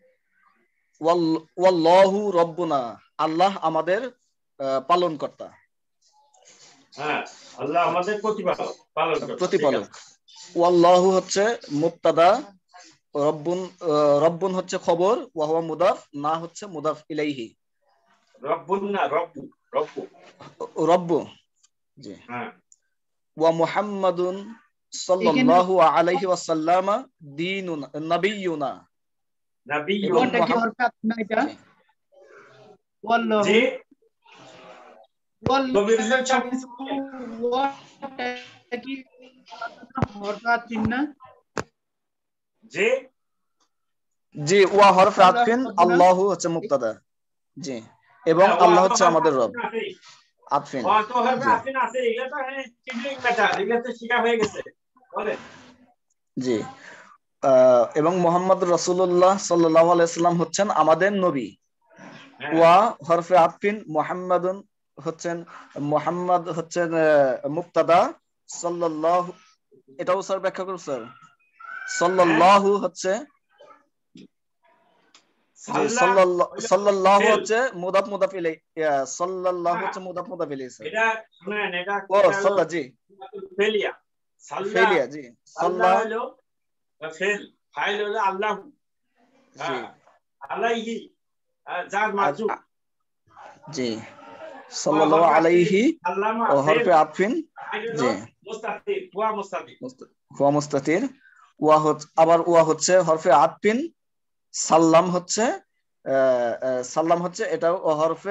ওয়াল্লাহু রব্বুনা, আল্লাহ আমাদের পালনকর্তা। হ্যাঁ, আল্লাহ আমাদের প্রতিপালক, প্রতিপালক। ওয়াল্লাহু হচ্ছে মুবতাদা, রব্বুন হচ্ছে খবর, ওয়া হুয়া মুদাফ, না হচ্ছে মুদাফ ইলাইহি। রব্বুন না রব্বু, রব্বু রব্বু। জি। হ্যাঁ। ওয়া মুহাম্মাদুন সাল্লাল্লাহু আলাইহি ওয়াসাল্লাম দীনুন নাবিয়ুনা। নাবিয়ুনা কোনটা কি হরফ আতফ না এটা? ওয়াল্লাহু। জি। ওয়াল্লাহু কি হরফ আতফ না? জি। জি, ওয়া হরফ আতফিন, আল্লাহু হচ্ছে মুবতাদা। জি, এবং আল্লাহ হচ্ছে আমাদের রব। আতফিন। ওয়া তো হরফ আতফিন আছে, এটা তো টিবলিং ম্যাটার, এটা তো শিখা হয়ে গেছে। বলেন। জি, এবং মুহাম্মদ রাসূলুল্লাহ সাল্লাল্লাহু আলাইহি সাল্লাম হচ্ছেন আমাদের নবী। ওয়া হরফে আতফিন, মুহাম্মাদুন হচ্ছেন, মুহাম্মদ হচ্ছেন মুবতাদা, সাল্লাল্লাহু, এটাও স্যার ব্যাখ্যা করুন স্যার। সাল্লাল্লাহু হচ্ছে, জি, সাল্লাল্লাহু হচ্ছে মুদাফ মুদাফ ইলাইহি, সাল্লাল্লাহু হচ্ছে মুদাফ মুদাফ ইলাইহি স্যার। এটা শুনেন, এটা ও সাল্লাহ, জি, ফেলিয়া, সাল্লাহ ফেলিয়া, জি, সাল্লাহ হলো ফেল, ফাইল হলো আল্লাহ, জি, আলাইহি যার মাজুব, জি, সাল্লাল্লাহু আলাইহি ও হরফে আতফিন, জি, মুস্তাতির, ওয়া মুস্তাতির, ওয়া মুস্তাতির, ওয়া হচ্ছে আবার ওয়া হচ্ছে হরফে আতফিন, সাল্লাম হচ্ছে এটাও হরফে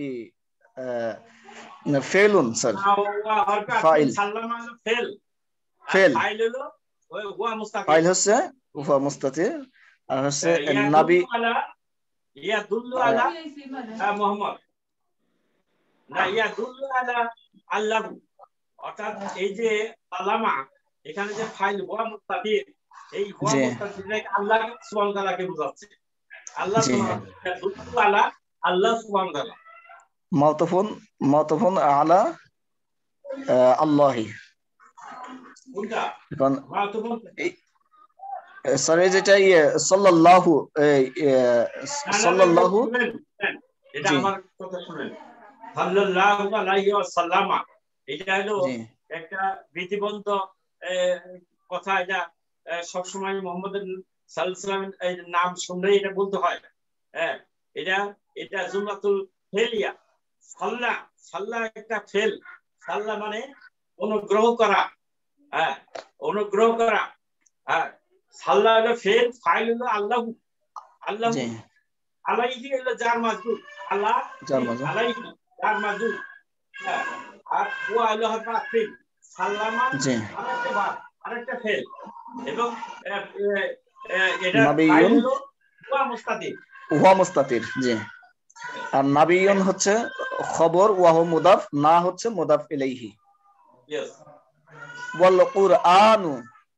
ফেলুন স্যার, ফাইল, সাল্লাম হলো ফেল, ফেল, ফাইল হলো ওয়া মুস্তাতির, ফাইল হচ্ছে ওয়া মুস্তাতির, আর হচ্ছে নবী, ইয়াদুল্লু আলা মুহাম্মদ, না ইয়াদুল্লু আলা আল্লাহ, অর্থাৎ এই যে সালামা, এখানে যে ফাইল ওয়া মুস্তাতির, এই ওয়া মুস্তাতির আল্লাহ সুবহানাহু ওয়া তাআলাকে বোঝাচ্ছে। আল্লাহ সুবহানাহু ওয়া তাআলা, ইয়াদুল্লু আলা আল্লাহ সুবহানাহু ওয়া তাআলা, মাউতুফুন আলা আল্লাহি। কোনটা মাউতুফুন? স্যার এই যেটা সাল্লাল্লাহু, সাল্লাল্লাহু, এটা আমার কথা শুনেন, সাল্লাল্লাহু আলাইহি ওয়াসাল্লাম, এটা হলো একটা বিধিবদ্ধ কথা। এটা সবসময় মুহাম্মদের সাল্লাল্লাহু আলাইহি ওয়াসাল্লামের নাম শুনলেই এটা বলতে হয়। হ্যাঁ, এটা জুমলাতুল ফেলিয়া। সাল্লাহ একটা ফেল, সাল্লাহ মানে অনুগ্রহ করা, হ্যাঁ, অনুগ্রহ করা। হ্যাঁ, সাল্লাহ হলো ফেল, ফাইল হলো আল্লাহ, আল্লাহ আলাইহি হলো যার মাজুব, আল্লাহ আলাইহি যার মাজুব, হ্যাঁ, আর ওয়া হলো হরফ আতফিন, সাল্লামা আরেকটা ফেল, এবং এটা ফাইল হলো ওয়া মুস্তাতির, ওয়া মুস্তাতির, জি, আর নাবিয়ুন হচ্ছে খবর, ওয়া হু মুদাফ, না হচ্ছে মুদাফ ইলাইহি। यस, ওয়াল কুরআনু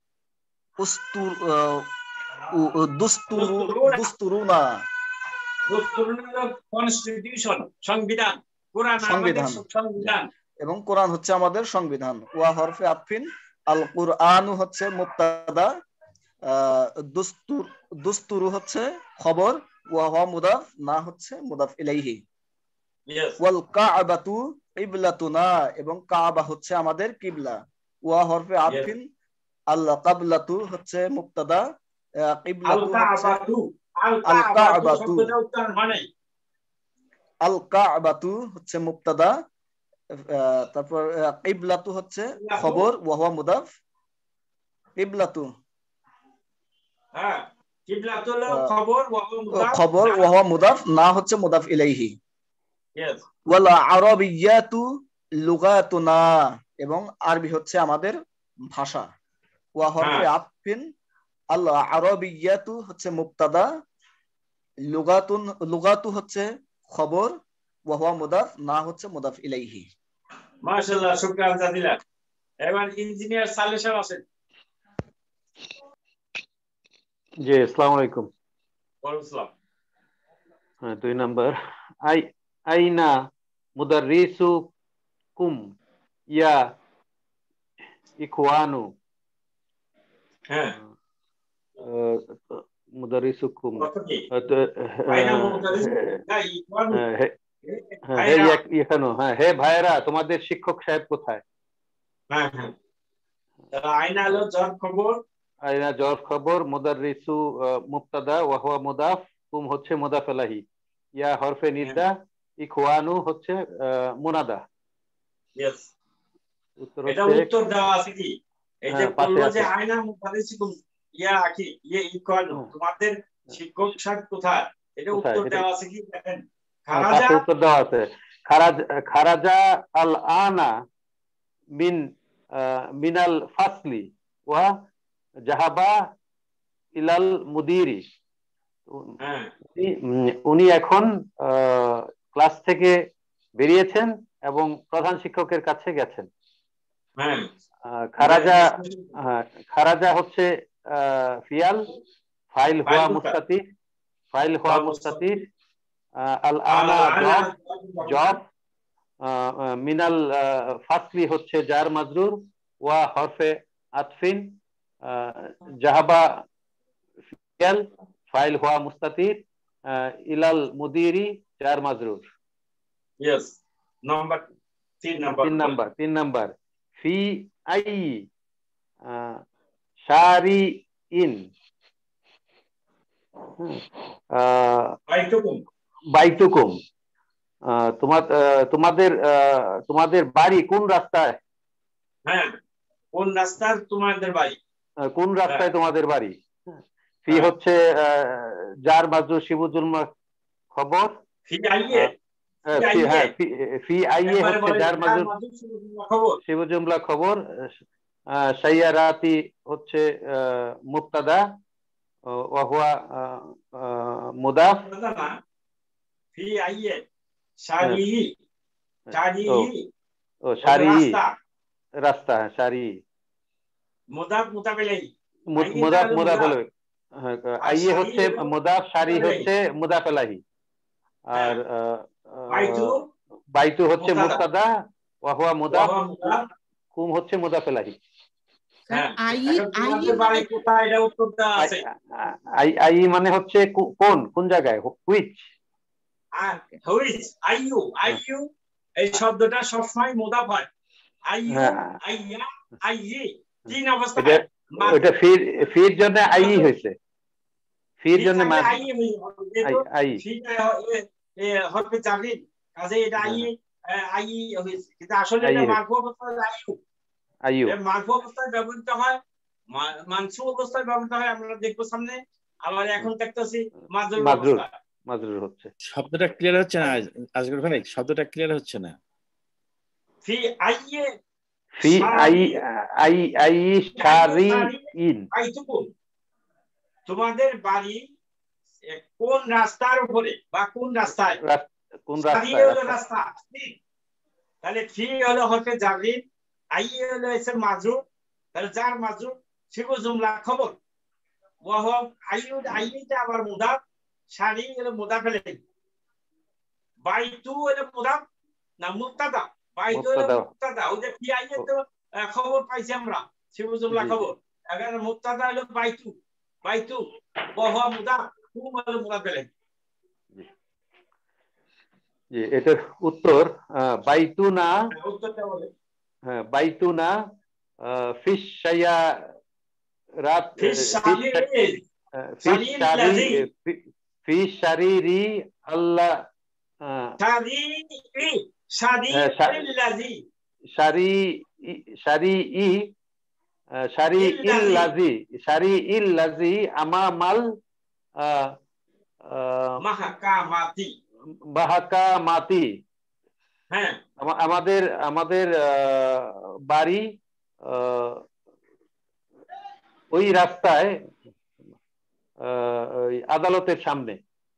দুস্তুরুনা, কনস্টিটিউশন, সংবিধান, কোরআন আমাদের সংবিধান, এবং কোরআন হচ্ছে আমাদের সংবিধান। ওয়া হরফে আতফিন, আল কুরআনু হচ্ছে মুবতাদা, দুস্তুরু হচ্ছে খবর, ওয়া হুয়া মুদাফ, না হচ্ছে মুদাফ ইলাইহি। ওয়াল কাবাতু কিবলাতুনা, এবং কাবা হচ্ছে আমাদের কিবলা। ওয়া হরফে আতফিন, আল কাবলাতু হচ্ছে মুবতাদা, কিবলাতু হচ্ছে আল কাবাতু, আল কাবাতু হচ্ছে মুবতাদা, তারপর কিবলাতু হচ্ছে খবর, ওয়া হুয়া মুদাফ, কিবলাতু, হ্যাঁ, কিবলাতু হলো খবর, ওয়া হুয়া মুদাফ, না হচ্ছে মুদাফ ইলাইহি। ওয়াল আরাবিয়াতু লুগাতুনা, এবং আরবি হচ্ছে আমাদের ভাষা। ওয়া হরফে আতফিন, আল আরাবিয়াতু হচ্ছে মুবতাদা, লুগাতু হচ্ছে খবর, ওয়া হুয়া মুদাফ, না হচ্ছে মুদাফ ইলাইহি। মাশাআল্লাহ, শুকরান জাজিলা। এবার ইঞ্জিনিয়ার সালেহ সাহেব আছেন। জি, আসসালামু আলাইকুম। ওয়ালাইকুম আসসালাম। হ্যাঁ, 2 নাম্বার, আইনা মুদাররিসু কুম ইয়া ইখওয়ানু হ্যাঁ মুদারিসুকুম হে ভাইরা তোমাদের শিক্ষক সাহেব কোথায়? আইনা হলো জব খবর, আইনা জব খবর, মুদারিসু মুবতাদা ওয়া হুয়া মুদাফ, কুম হচ্ছে মুদাফ ইলাইহি, ইয়া হরফে নিদা, ইখওয়ানু হচ্ছে মুনাদা। यस এটা উত্তর দেওয়া আছে কি? এই যে বললো যে আইনা মুদারিসুকুম ইয়া কি ইয়ে ইখওয়ানু তোমাদের শিক্ষক সাহেব কোথায়, এটা উত্তর দেওয়া আছে কি? দেখেন খারাজা উত্তর দেওয়া আছে, খারাজা আল আনা মিনাল ফাসলি ওয়া জাহাবা ইলাল মুদিরি, উনি এখন ক্লাস থেকে বেরিয়েছেন এবং প্রধান শিক্ষকের কাছে গেছেন। খারাজা হচ্ছে ফিয়াল, ফাইল হুয়া মুস্তাতির, ফাইল হুয়া মুস্তাতির, আল আনা জব, মিনাল ফাসলি হচ্ছে জার মাজরুর, ওয়া হরফে আতফিন, জাহাবা ফিয়াল, ফাইল হুয়া মুস্তাতির, ইলাল মুদিরি জার মাজরুর। यस नंबर 3 नंबर फी आई शारी इन বাইতুকুম তোমাদের বাড়ি কোন রাস্তায়? হ্যাঁ কোন রাস্তায় তোমাদের বাড়ি? কোন রাস্তায় তোমাদের বাড়ি? ফি হচ্ছে জার মাজরুর শিবুজুল খবর, ফি আইয়ে ফি আইয়ে হচ্ছে জার মাজরুর শিবুজুমলা খবর, সাইয়ারাতি হচ্ছে মুবতাদা ওয়া হুয়া মুদাফ, ফি আইয়ে শারি রাস্তা শারি মুদাফ মুতাবিলাই আইয়ে হচ্ছে মুদাফ, শারি হচ্ছে মুদাফ ইলাইহি, আর বাইতু হচ্ছে মুবতাদা ওয়া হুয়া মুদাফ, কুম হচ্ছে মুদাফ ইলাইহি। আই মানে হচ্ছে কোন জায়গায়, হুইচ আইয়ু এই শব্দটা সবসময় মুদাফ হয়। আইয়ু আইয়া আইয়ি তিন অবস্থা, এটা ফির জন্য আইয়ি হয়েছে, ফির জন্য আইয়ি হরফে জামিন কাজে এটা আইয়ি হয়েছে, কিন্তু আসলে এটা মারফু অবস্থায় আইয়ু মারফু অবস্থায় ব্যবহৃত হয়, মানসুব অবস্থায় ব্যবহৃত হয়। আমরা দেখবো সামনে, আবার এখন দেখতেছি মাজরুর হচ্ছে। শব্দটা ক্লিয়ার হচ্ছে না আজগর ভাই, শব্দটা ক্লিয়ার হচ্ছে না। ফি আইয়ে ফি আই শারি ইন, তোমাদের বাড়ি কোন রাস্তার উপরে বা কোন রাস্তায়? রাস্তা। তাহলে ফি হলো হরফে জামিন, আই হলো ইসম মাজরুর, তাহলে জার মাজরুর শিবু জুমলা খবর, ওয়া হুয়া আইয়ুটা আবার মুদাফ, শারি হলো মুদাফ ইলাইহি, বাইতু হলো মুদাফ না মুবতাদা, বাইতু হলো মুবতাদা। ওই যে ফি আইয়ে তো খবর পাইছি আমরা শিবু জুমলা খবর, এখানে মুবতাদা হলো বাইতু ওয়া হুয়া মুদাফ, কুম হলো মুদাফ ইলাইহি। এটার উত্তর বাইতুনা, বাইতুনা ফিশ সাইয়ারাত ফিশ শারিরি আল্লাহ শারি ইল্লাজি আমামাল মাহাকামাতি। হ্যাঁ আমাদের বাড়ি ওই রাস্তায়, আদালতের সামনে,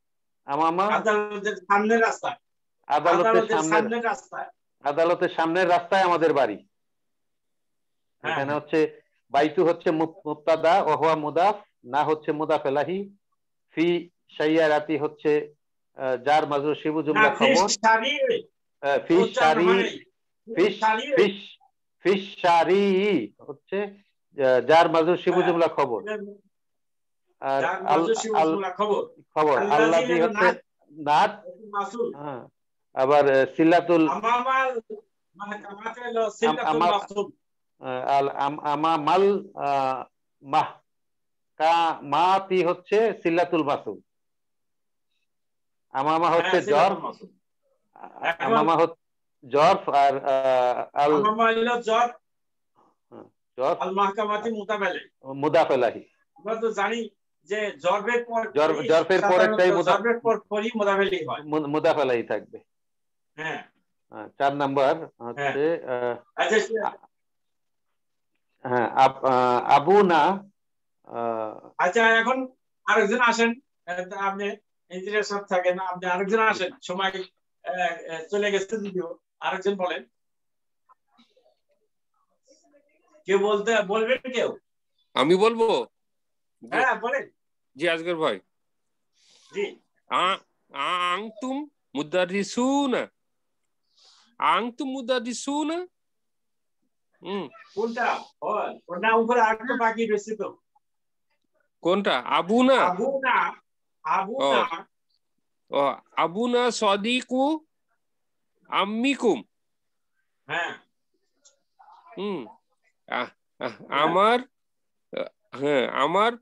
আদালতের সামনের রাস্তায় আমাদের বাড়ি। এখানে হচ্ছে বাইতু হচ্ছে মুবতাদা ওয়া হুয়া মুদাফ, না হচ্ছে মুদাফ ইলাইহি, ফি সাইয়ারাতি হচ্ছে জার মাজরুর শিবু জুমলা খবর, ফি শারি ফিশারি হচ্ছে যার মাজুর শিবু জুমলা খবর, আর খবর আল্লাযী হচ্ছে নাত, আবার সিলাতুল আমামাল মাহ মাতি হচ্ছে সিলাতুল মাসুম, আমামা হচ্ছে জরফ, আমামা হচ্ছে জরফ, আর আমামা হলো জরফ আল মাহকামাতি মুদাফ ইলাইহি। আমরা তো জানি যে জরফের পরেরটাই মুদাফ ইলাইহি হয়, মুদাফ ইলাইহি থাকবে। হ্যাঁ 4 নাম্বার হচ্ছে হ্যাঁ আবুনা। আচ্ছা এখন আরেকজন আসেন, আপনি ইঞ্জিনিয়ার সাহেব থাকেন, আপনি আরেকজন আসেন, সময় চলে গেছে যদিও, আরেকজন বলেন। কেউ বলবেন কেউ? আমি বলবো। হ্যাঁ বলেন। জি আজগর ভাই। জি আনতুম মুদাররিসুনা, আনতুম মুদাররিসুনা। কোনটা? কোনটা উপরে আরেকটা বাকি রয়েছে তো? কোনটা? আবুনা। আবুনা আবুনা আবুনা সাদিকু আম্মিকুম। হ্যাঁ আমার হ্যাঁ আমার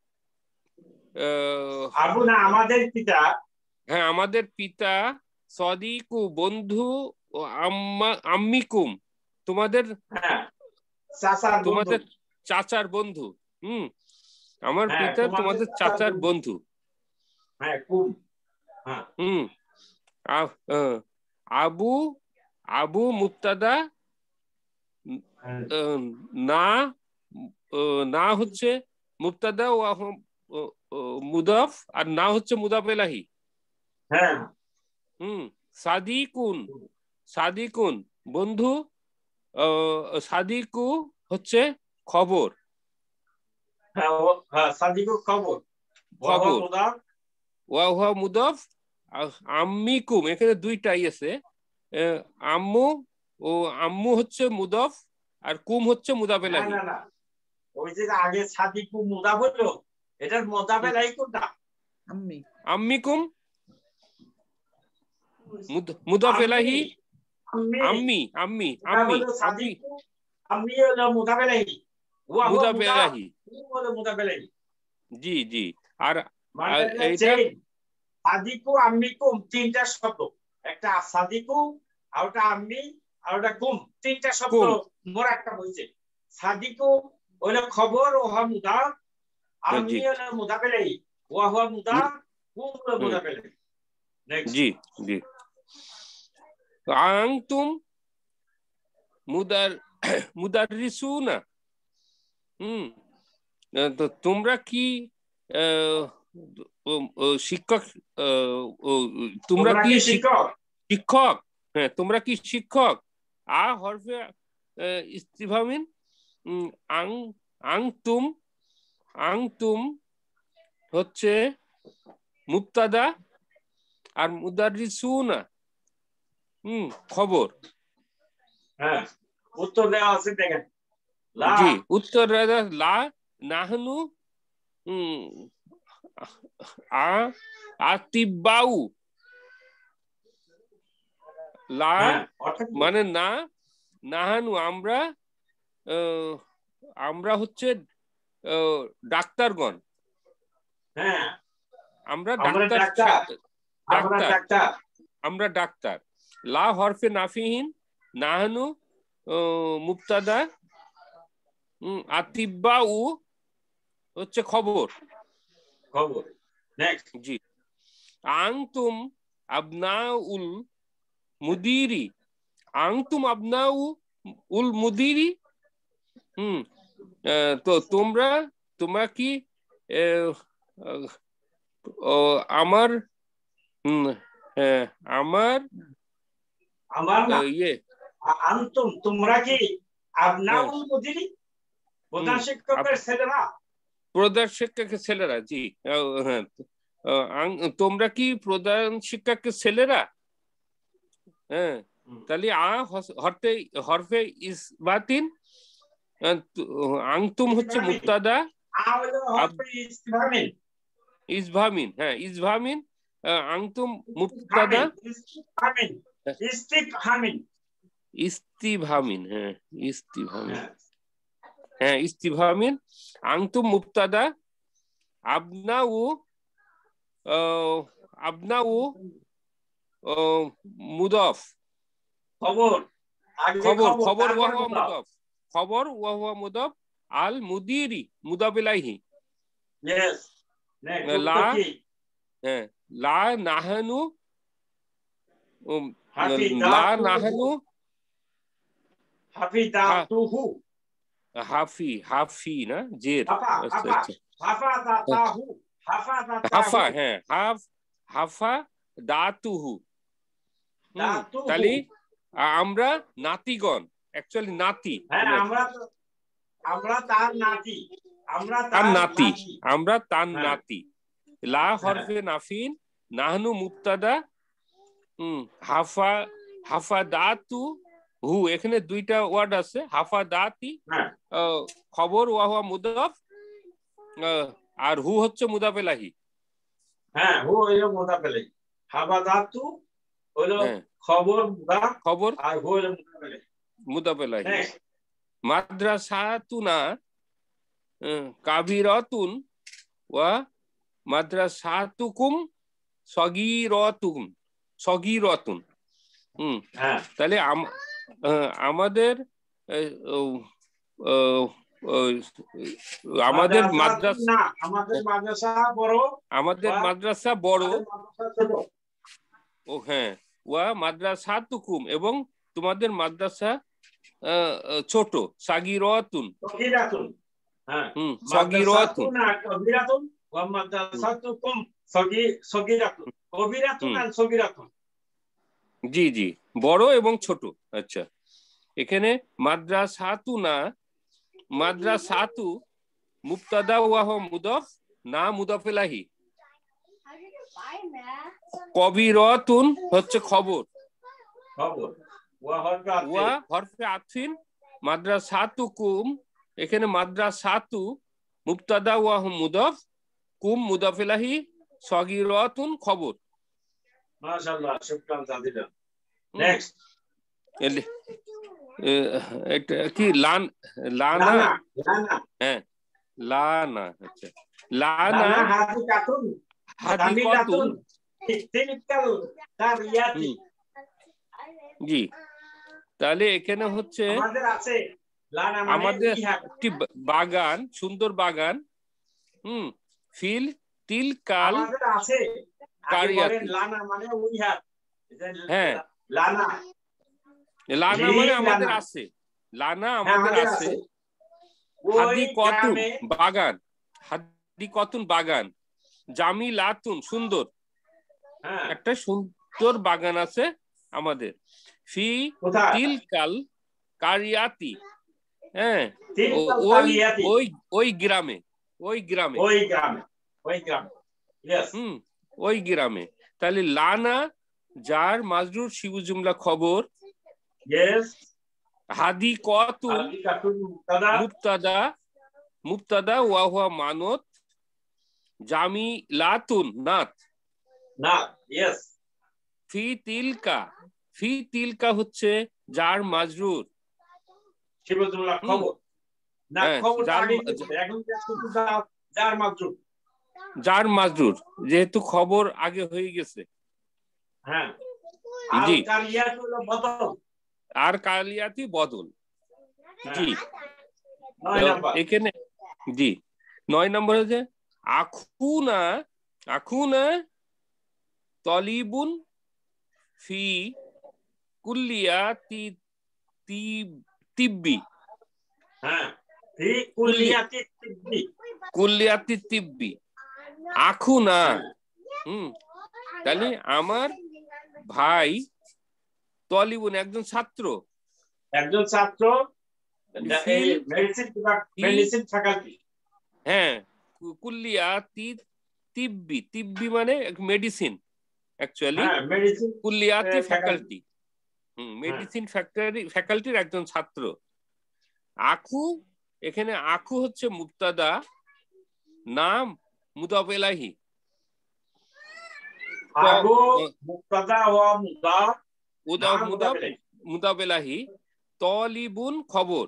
আবুনা আমাদের পিতা, হ্যাঁ আমাদের পিতা, সাদিকু বন্ধু, ও আম্মিকুম তোমাদের তোমাদের চাচার বন্ধু। আমার পিতা তোমাদের চাচার বন্ধু। আবু আবু মুবতাদা, না হচ্ছে মুবতাদা মুদাফ, আর না হচ্ছে মুদাফ ইলাইহি। সাদিকুন সাদিকুন বন্ধু, সাদিকু হচ্ছে খবর, সাদিকু খবর, খবর ওয়া মুদাফ। আম্মিকুম এখানে দুইটাই আছে, আম্মু ও আম্মু হচ্ছে মুদাফ আর কুম হচ্ছে মুদাফ ইলাইহি। না না ওই যে আগে সাদিকু মুদাফ হলো, এটার মুদাফ ইলাইহি কোনটা? আম্মিকুম মুদাফ ইলাইহি, আম্মি আম্মি আম্মি আম্মি হলো মুদাফ ইলাইহি, ওয়া মুদাফ ইলাইহি। হলো মুদাফ ইলাইহি। জি জি। আর এইটা সাদিকু আম্মিকুম তিনটা শব্দ, একটা সাদিকু আর ওটা আম্মি আর ওটা কুম, তিনটা শব্দ মোরাক্কাব হইছে। সাদিকু হলো খবর, ও হলো মুদাফ, আম্মি হলো মুদাফ ইলাইহি, ওয়া হুয়া মুদাফ, কুম হলো মুদাফ ইলাইহি। নেক্সট। জি জি। আনতুম মুদাররিসুনা, তো তোমরা কি শিক্ষক? তোমরা কি শিক্ষক? হ্যাঁ তোমরা কি শিক্ষক? আ হরফে ইস্তিফহামিন, আনতুম আনতুম হচ্ছে মুবতাদা আর মুদাররিসুনা খবর। হ্যাঁ উত্তর দেওয়া আছে দেখেন। জি উত্তর লা নাহনু আতিবাউ, লা মানে না, নাহানু আমরা, আমরা হচ্ছে ডাক্তারগণ। হ্যাঁ আমরা ডাক্তার, আমরা ডাক্তার। লা হরফে নাফিহীন, নাহানু মুবতাদা, আতিবাউ হচ্ছে খবর। খবর। নেক্সট। জি। আনতুম আবনাউল মুদিরি, আনতুম আবনাউ উল মুদিরি। তো তোমরা কি আমার আমার ইয়ে আনতুম তোমরা কি আবনাউল মুদিরি, প্রধান শিক্ষকের ছেলেরা? প্রধান শিক্ষকের ছেলেরা। জি হ্যাঁ। তোমরা কি প্রধান শিক্ষকের ছেলেরা? হ্যাঁ তাহলে হরফে ইসবাতিন, আনতুম হচ্ছে মুবতাদা, ইসভামিন, হ্যাঁ ইসভামিন, আনতুম মুবতাদা, ইস্তিভামিন, হ্যাঁ ইস্তিভামিন, হ্যাঁ ইস্তিভামিন, আনতুম মুবতাদা, আবনাউ মুদাফ, খবর ওয়া হুয়া মুদাফ, খবর ওয়া হুয়া মুদাফ, আল মুদিরি মুদাফ ইলাইহি, লা নাহনু হাফিদাতুহু, হাফি না জের, হাফাদাতাহু, হাফা, হ্যাঁ হাফা দাতুহু। তাহলে আমরা নাতিগণ, অ্যাকচুয়ালি নাতি, আমরা তার নাতি, আমরা তার নাতি। লা হরফে নাফিন, নাহনু মুবতাদা, হাফাদাতু হু, এখানে দুইটা ওয়ার্ড আছে, হাফাদাতি খবর ওয়া হুয়া মুদাফ, আর হু হচ্ছে মুদাফ ইলাইহি। হ্যাঁ হু হইলো মুদাফ ইলাইহি, হাফাদাতু হইলো খবর আর হু হইলো মুদাফ ইলাইহি। মাদ্রাসাতুনা কাবিরাতুন ওয়া মাদ্রাসাতুকুম সগীরাতুন, তাহলে আমাদের মাদ্রাসা বড়, ও হ্যাঁ, ওয়া মাদ্রাসাতুকুম এবং তোমাদের মাদ্রাসা ছোট, সাগীরাতুন, সগীরাতুন, ওয়া মাদ্রাসাতুকুম সগীরাতুন আর সগীরাতুন। জি জি, বড় এবং ছোট। আচ্ছা, এখানে মাদ্রাসাতুনা, মাদ্রাসাতু মুবতাদা ওয়া হুয়া মুদাফ, না মুদাফ ইলাইহি। কবিরাতুন হচ্ছে খবর, ওয়া হরফে আতফিন, মাদ্রাসাতুকুম, এখানে মাদ্রাসাতু মুবতাদা ওয়া হুয়া মুদাফ, কুম মুদাফ ইলাইহি, সগীরাতুন খবর। মাশাআল্লাহ, শুকরান জাযিলা। নেক্সট এটা কি লানা, হ্যাঁ লানা, আচ্ছা লানা হাদিকাতুন, জি। তাহলে এখানে হচ্ছে আমাদের একটি বাগান, সুন্দর বাগান, ফিল তিলকাল কারিয়াতি, হ্যাঁ লানা মানে আমাদের আছে, লানা আমাদের আছে, হাদিকাতুন বাগান, জামিলাতুন সুন্দর, একটা সুন্দর বাগান আছে আমাদের, ফি তিলকাল কারিয়াতি, হ্যাঁ ওই গ্রামে, ওই গ্রামে। তাহলে লানা জার মাজরুর শিবু জুমলা খবর, হাদিকাতুন মুবতাদা ওয়া হুয়া মানত, জামিলাতুন নাত, ফি তিলকা হচ্ছে জার মাজরুর, শিবু জুমলা খবর, না খবরটা আগে এখন জার মাজরুর, যেহেতু খবর আগে হয়ে গেছে, হ্যাঁ, জি, আর কালিয়াতি বদল, জি। এখানে জি 9 নম্বর হচ্ছে আখুনা তলিবুন ফি কুল্লিয়াতি তিব্বি, হ্যাঁ কুল্লিয়াতি তিব্বি, আখুনা, তাহলে আমার ভাই, তলিবুন একজন ছাত্র, হ্যাঁ কুল্লিয়াতি তিব্বি মানে মেডিসিন, অ্যাকচুয়ালি কুল্লিয়াতি ফ্যাকাল্টি, মেডিসিন ফ্যাকাল্টির একজন ছাত্র। আখু, এখানে আখু হচ্ছে মুবতাদা, নাম মুদাফ ইলাইহি। আগো মুবতাদা ওয়া মুদাফ, মুদাফ ইলাইহি। তালিবুন খবর,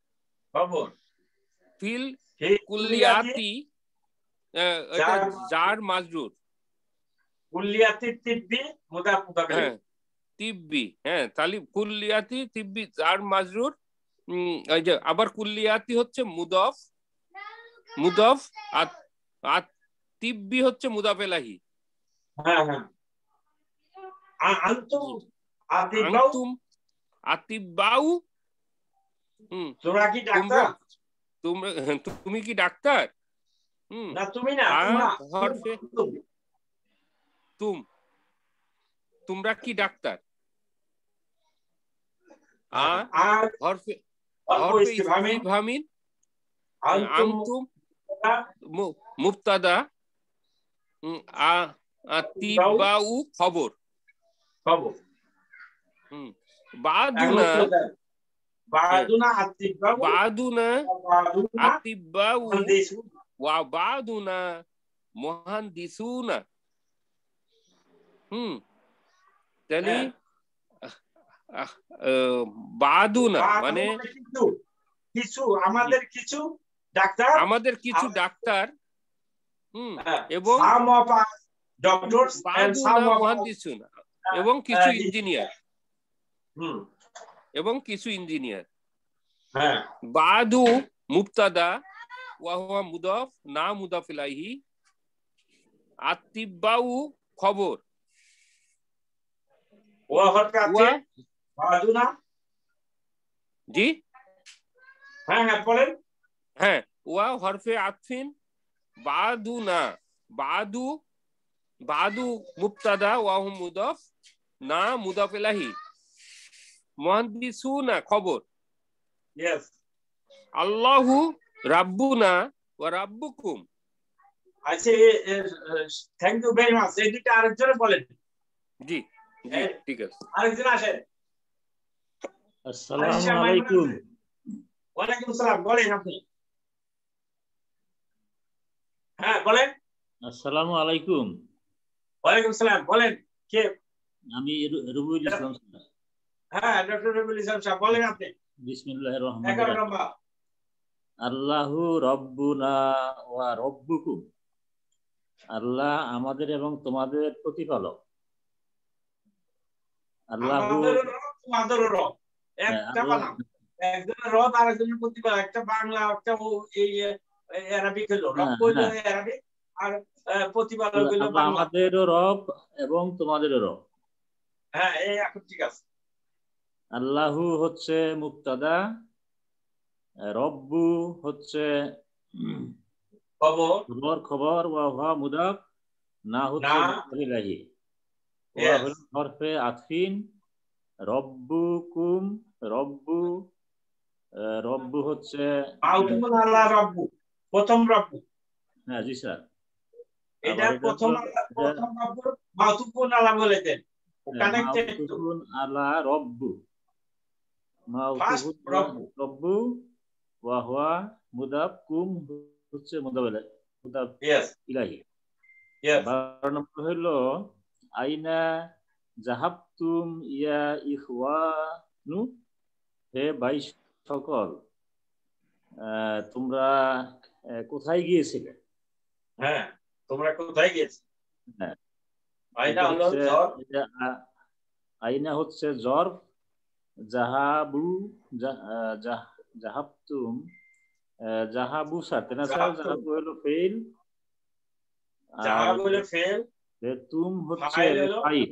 ফিল কুল্লিয়াতি এটা জার মাজরুর। কুল্লিয়াতি তিব্বি মুদাফ ইলাইহি। তিব্বি, তালিব কুল্লিয়াতি তিব্বি জার মাজরুর। এই যে আবার কুল্লিয়াতি হচ্ছে মুদাফ আর তিব্বি হচ্ছে মুদাফ ইলাইহি। আনতুম আতিবাউ, তোমরা কি ডাক্তার? তুমি কি ডাক্তার? না তুমি না, হরফে তোমরা কি ডাক্তার? আর হরফে ইসতিফহামিন, আনতুম মুবতাদা, আতিবাউ খবর। বাদুনা আতিবাউ ওয়া বাদুনা মুহান্দিসুনা। তাহলে বাদুনা মানে কিছু, আমাদের কিছু ডাক্তার, এবং ডক্টরস মুহান্দিসুনা এবং কিছু ইঞ্জিনিয়ার। বাদু মুবতাদা ওয়া হুয়া মুদাফ, না মুদাফ ইলাইহি। আতিবাউ খবর, ওয়া হরফে আতফ বাদুনা। জি বলেন। ওয়া হরফে আতফিন বাদুনা, বাদু মুবতাদা ওয়া হুয়া মুদাফ, না মুদাফ ইলাইহি। মুহান্দিসুনা খবর। আল্লাহু রাব্বুনা ওয়া রাব্বুকুম। আচ্ছা, থ্যাংক ইউ ভেরি মাচ। এই দুটো আরেকজনে বলেন। জি ঠিক আছে, আরেকজন আসেন। আসসালামু আলাইকুম। ওয়ালাইকুম আসসালাম, বলেন আপনি। বলেন। আসসালামু আলাইকুম। ওয়ালাইকুম আসসালাম, বলেন। কে? আমি রুবুল ইসলাম। ডক্টর রুবুল ইসলাম সাহেব, বলেন আপনি। বিসমিল্লাহির রহমানির রহিম। আল্লাহু রাব্বুনা ওয়া রাব্বুকুম। আল্লাহ আমাদের এবং তোমাদের প্রতিপালক। আল্লাহু তোমাদেরও রব, একটা বানাম, একজনের রব আর একজনের প্রতিপালক। একটা বাংলা, একটা এই আরবিক হলো, রব হলো আরবিক, আর প্রতিপালক হলো বাংলা। আমাদেরও রব এবং তোমাদেরও রব। এই এখন ঠিক আছে। আল্লাহু হচ্ছে মুবতাদা, রব্বু হচ্ছে খবর, ওয়া হুয়া মুদাফ, না হচ্ছে মুদাফ ইলাইহি। ওয়া হল হরফে আতফিন। রব্বুকুম, রব্বু হচ্ছে প্রথম রব্বু। জি স্যার, এটা প্রথম রব্বু মাউতুফুন আলা বলে দেন। মাউতুফুন আলা রব্বু, মাউতুফুন রব্বু ওয়া হুয়া মুদাফ, কুম হচ্ছে মুদাফ ইলাইহি। 12 নম্বর হলো আইনা জাহাবতুম ইয়া ইখওয়ানু, হে ভাই সকল, তোমরা কোথায় গিয়েছিলে? তোমরা কোথায় গিয়েছিলে? আইনা হচ্ছে জরফ, জাহাবতুম জাহাবু সাথে না স্যার, জাহাবু হলো ফেল, তুম হচ্ছে ফাইল,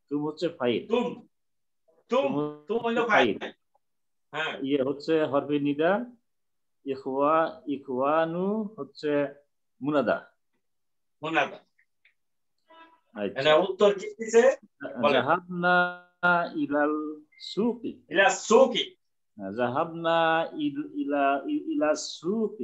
ইয়ে হচ্ছে হরফে নিদা, ইখওয়ানু হচ্ছে মুনাদা। আচ্ছা, উত্তর কি দিয়েছে? যাহাবনা ইলাল সুকি, যাহাবনা ইলা সুকি,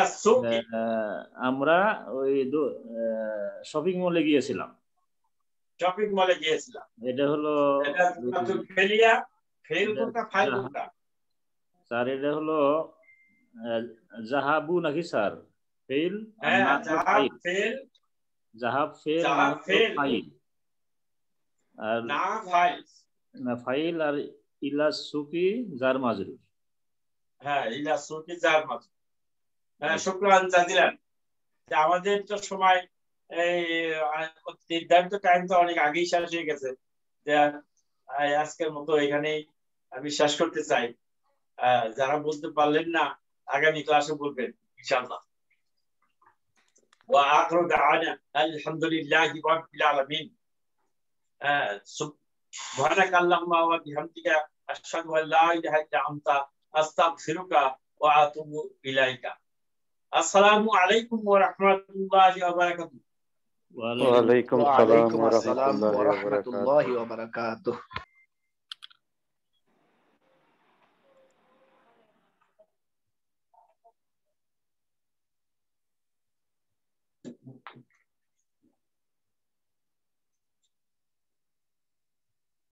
আমরা ওই শপিং মলে গিয়েছিলাম। শপিং মলে গিয়েছিলাম। এটা হলো ফেলিয়া ফেল কোনটা ফাইল কোনটা স্যার? এটা হলো জাহাবু নাকি স্যার? ফেল জাহাব ফেল জাহাব ফেল ফাইল আর না ফাইল না ফাইল আর ইলা সুকি জার মাজরুর। হ্যাঁ ইলা সুকি জার মাজরুর। হ্যাঁ শুকরান জাজিলান। আমাদের তো সময় এই নির্ধারিত টাইম তো অনেক আগেই শেষ হয়ে গেছে। আজকের মতো এখানেই আমি শেষ করতে চাই। যারা বলতে পারলেন না আগামী ক্লাসে বলবেন ইনশাআল্লাহ। وآخر دعوانا الحمد لله رب العالمين. سبحانك اللهم وبحمدك أشهد أن لا إله إلا أنت أستغفرك وأتوب إليك. السلام عليكم ورحمة الله وبركاته. وعليكم السلام ورحمة الله وبركاته.